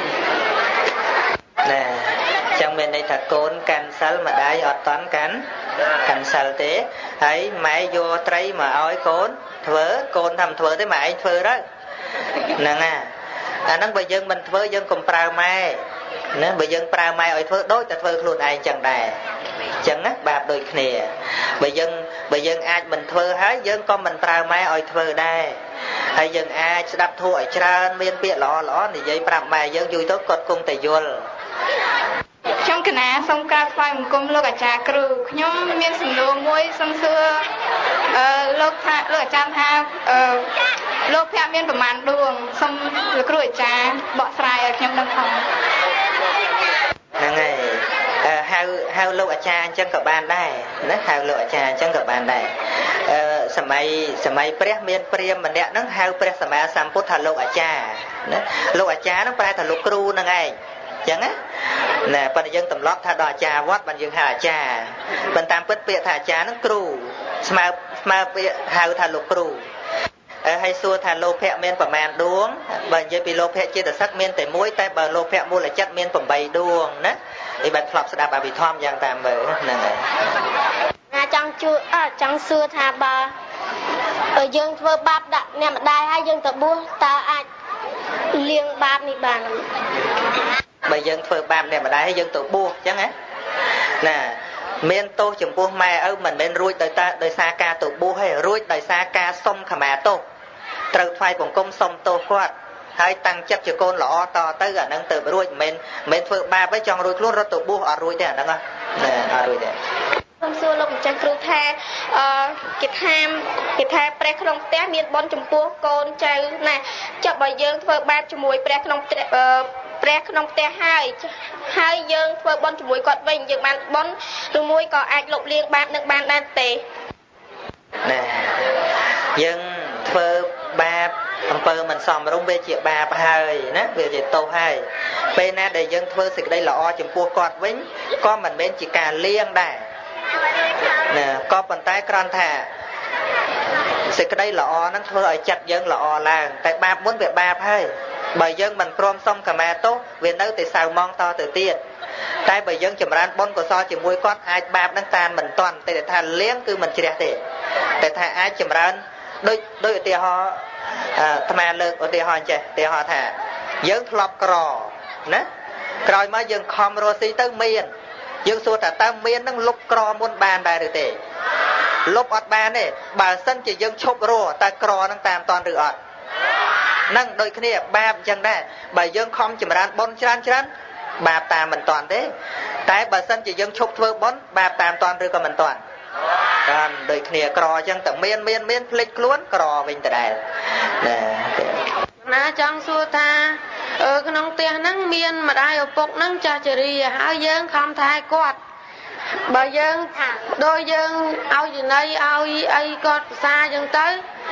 ណែចឹងមានន័យថាកូនកាន់សិលម្ដាយអត់តន់កាន់កាន់សិលទេហើយម៉ែយកត្រីមកឲ្យកូនធ្វើកូនថាមិនធ្វើទេម៉ែឯងធ្វើទៅហ្នឹងណាអាហ្នឹងបើយើងមិនធ្វើយើងកុំប្រើម៉ែណាបើយើងប្រើម៉ែឲ្យធ្វើដូចតែធ្វើខ្លួនឯងចឹងដែរចឹងណាបាបដូចគ្នាបើយើងបើយើងអាចមិនធ្វើហើយយើងក៏មិនប្រើម៉ែឲ្យធ្វើដែរហើយយើងអាចស្ដាប់ធម៌ឲ្យច្រើនមានពាក្យល្អល្អនិយាយប្រាប់ម៉ែយើងយូរទៅគាត់គង់តែយល់ខ្ញុំកណាសូមក្រាបថ្វាយបង្គំលោកអាចារ្យគ្រូខ្ញុំមានសំណួរមួយសូមសួរអឺលោកថាលោកអាចារ្យថាអឺលោកភ័ក្រមានប្រមាណដួងសូមលោកគ្រូអាចារ្យបកស្រាយឲ្យខ្ញុំដឹងផងហ្នឹងហើយហៅហៅលោកអាចារ្យអញ្ចឹងក៏បានដែរណាហៅលោកអាចារ្យអញ្ចឹងក៏បានដែរអឺសម័យសម័យព្រះមានព្រាហ្មណ៍ម្នាក់ហ្នឹងហៅព្រះសម្មាសម្ពុទ្ធថាលោកអាចារ្យណាលោកអាចារ្យហ្នឹងប្រែថាលោកគ្រូហ្នឹងឯងអញ្ចឹងណាណាប៉ុន្តែយើងទម្លាប់ថាដល់អាចារ្យវត្តបានយើងហៅអាចារ្យប៉ុន្តែតាមពិតពាក្យថាអាចារ្យហ្នឹងគ្រូស្មើស្មើពាក្យហៅថាលោកគ្រូហើយសួរថាលោភៈមានប្រមាណដួងបើនិយាយពីលោភៈចេតសិកមានតែមួយតែបើលោភៈមូលចិត្តមានប្រាំបីដួងណាឯបែបធ្លាប់ស្ដាប់អភិធម្មយ៉ាងតាមមើលហ្នឹងហើយណាចង់ជួយអត់ចង់សួរថាបើយើងធ្វើបាបដាក់អ្នកម្ដាយហើយយើងទៅបួសតើអាចលាងបាបនេះបានបើយើងធ្វើបាបអ្នកម្ដាយហើយយើងទៅបួសអញ្ចឹងណាណាមានទោសចំពោះម៉ែឪមិនមែនរួចដោយតាដោយសារការទៅបួសទេរួចដោយសារការសុំខមាទោសត្រូវថ្វាយបង្គំសុំទោសគាត់ហើយតាំងចិត្តជាកូនល្អតទៅអាហ្នឹងទៅរួចមិនមែនមិនធ្វើបាបទេចង់រួចខ្លួនរត់ទៅបួសអត់រួចទេអាហ្នឹងណាអត់រួចទេសូមសួរលោកម្ចាស់គ្រូថាអឺគេថាគេថាព្រះក្នុងផ្ទះមានបុណ្យចំពោះកូនចៅណាចុះបើយើងធ្វើបាបជាមួយព្រះក្នុងផ្ទះព្រះក្នុងផ្ទះហើយហើយយើងធ្វើបុណ្យជាមួយគាត់វិញយើងបានបុណ្យឬមួយក៏អាចលុបលាងបាបនឹងបានដែរទេណែយើងធ្វើបាបអំពើមិនសមរម្យវាជាបាបហើយណាវាជាទោសហើយពេលណាដែលយើងធ្វើសេចក្តីល្អចំពោះគាត់វិញក៏មិនមែនជាការលាងដែរណាក៏ប៉ុន្តែគ្រាន់ថាសេចក្តីល្អហ្នឹងធ្វើឲ្យចិត្តយើងល្អឡើងតែបាបមុនវាបាបហើយបើយើងមិនព្រមសុំខមាទោសវានៅតែសៅម៉ងតទៅទៀតតែបើយើងចម្រើនបុណ្យកុសលជាមួយគាត់អាចបាបហ្នឹងតាមមិនតាន់តែថាលៀងគឺមិនជ្រះទេតែថាអាចចម្រើនដូចដូចឧទាហរណ៍អាត្មាលើកឧទាហរណ៍ចេះឧទាហរណ៍ថាយើងធ្លាប់ក្រណាក្រោយមកយើងខំរស់ស៊ីទៅមានយើងសួរថាតើមាននឹងលុបក្រមុនបានដែរឬទេលុបអត់បានទេបើសិនជាយើងឈប់រស់តើក្រនឹងតាមតន់ឬអត់នឹងដូចគ្នាបាបអញ្ចឹងដែរបើយើងខំចម្រើនបុណ្យច្រើនច្រើនបាបតាមមិនតន់ទេតែបើសិនជាយើងឈប់ធ្វើបុណ្យបាបតាមតាន់ឬក៏មិនតាន់តាមដូចគ្នាក្រអញ្ចឹងតែមានមានមានភ្លេចខ្លួនក្រវិញដដែលណាណាចង់សួរថាអឺក្នុងផ្ទះហ្នឹងមានម្ដាយឪពុកហ្នឹងចាស់ជរាហើយយើងខំថែគាត់បើយើងដោយយើងឲ្យចំណីឲ្យអីគាត់ភាសាអញ្ចឹងទៅ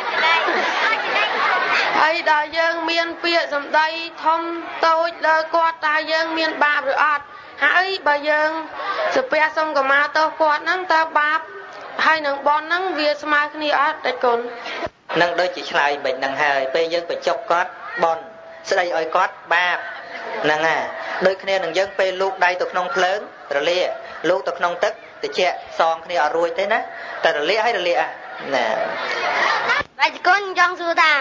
ហើយដល់យើងមានពាក្យសម្ដីធំតូចដល់គាត់តើយើងមានបាបឬអត់ហើយបើយើងសាពះសុំកម្មាទោសគាត់ហ្នឹងតើបាបហើយនឹងបនហ្នឹងវាស្មើគ្នាអត់តែគុណនឹងដូចជាឆ្លើយមិននឹងហើយពេលយើងបញ្ចុកគាត់បនស្ដីឲ្យគាត់បាបហ្នឹងហើយដូចគ្នានឹងយើងពេលលូកដៃទៅក្នុងភ្លើងរលាកលូកទៅក្នុងទឹកតិចសងគ្នាអត់រួចទេណាតែរលាកឲ្យរលាកណាតែគុណចង់សួរថា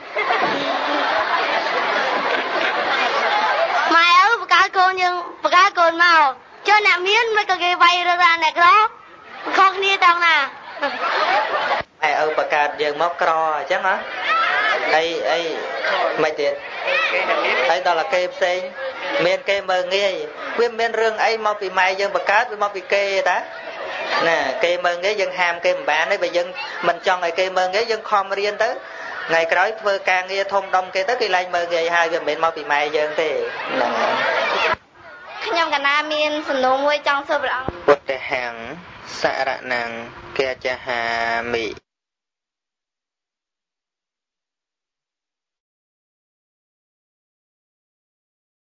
ម៉ែឪបកកើតកូនយើងបកកើតកូនមកចុះអ្នកមានមិនក៏គេវាយរកអ្នកក្រខុសគ្នាតង់ណាម៉ែឪបកកើតយើងមកក្រអញ្ចឹងហ៎អីអីមិនទៀតហើយដល់តែគេផ្សេងមានគេមើងងាយវាមានរឿងអីមកពីម៉ែយើងបកកើតវាមកពីគេតាណាគេមើងងាយយើងហាមគេមិនបានទេបើយើងមិនចង់ឲ្យគេមើងងាយយើងខំរៀនទៅថ្ងៃក្រោយធ្វើការងារធំដុំគេទៅគេឡើងមើងងាយហើយវាមិនមែនមកពីម៉ែយើងទេហ្នឹងខ្ញុំកណាមានសំណួរមួយចង់សួរព្រះអង្គពុទ្ធហੰសរណੰកេចហាមិ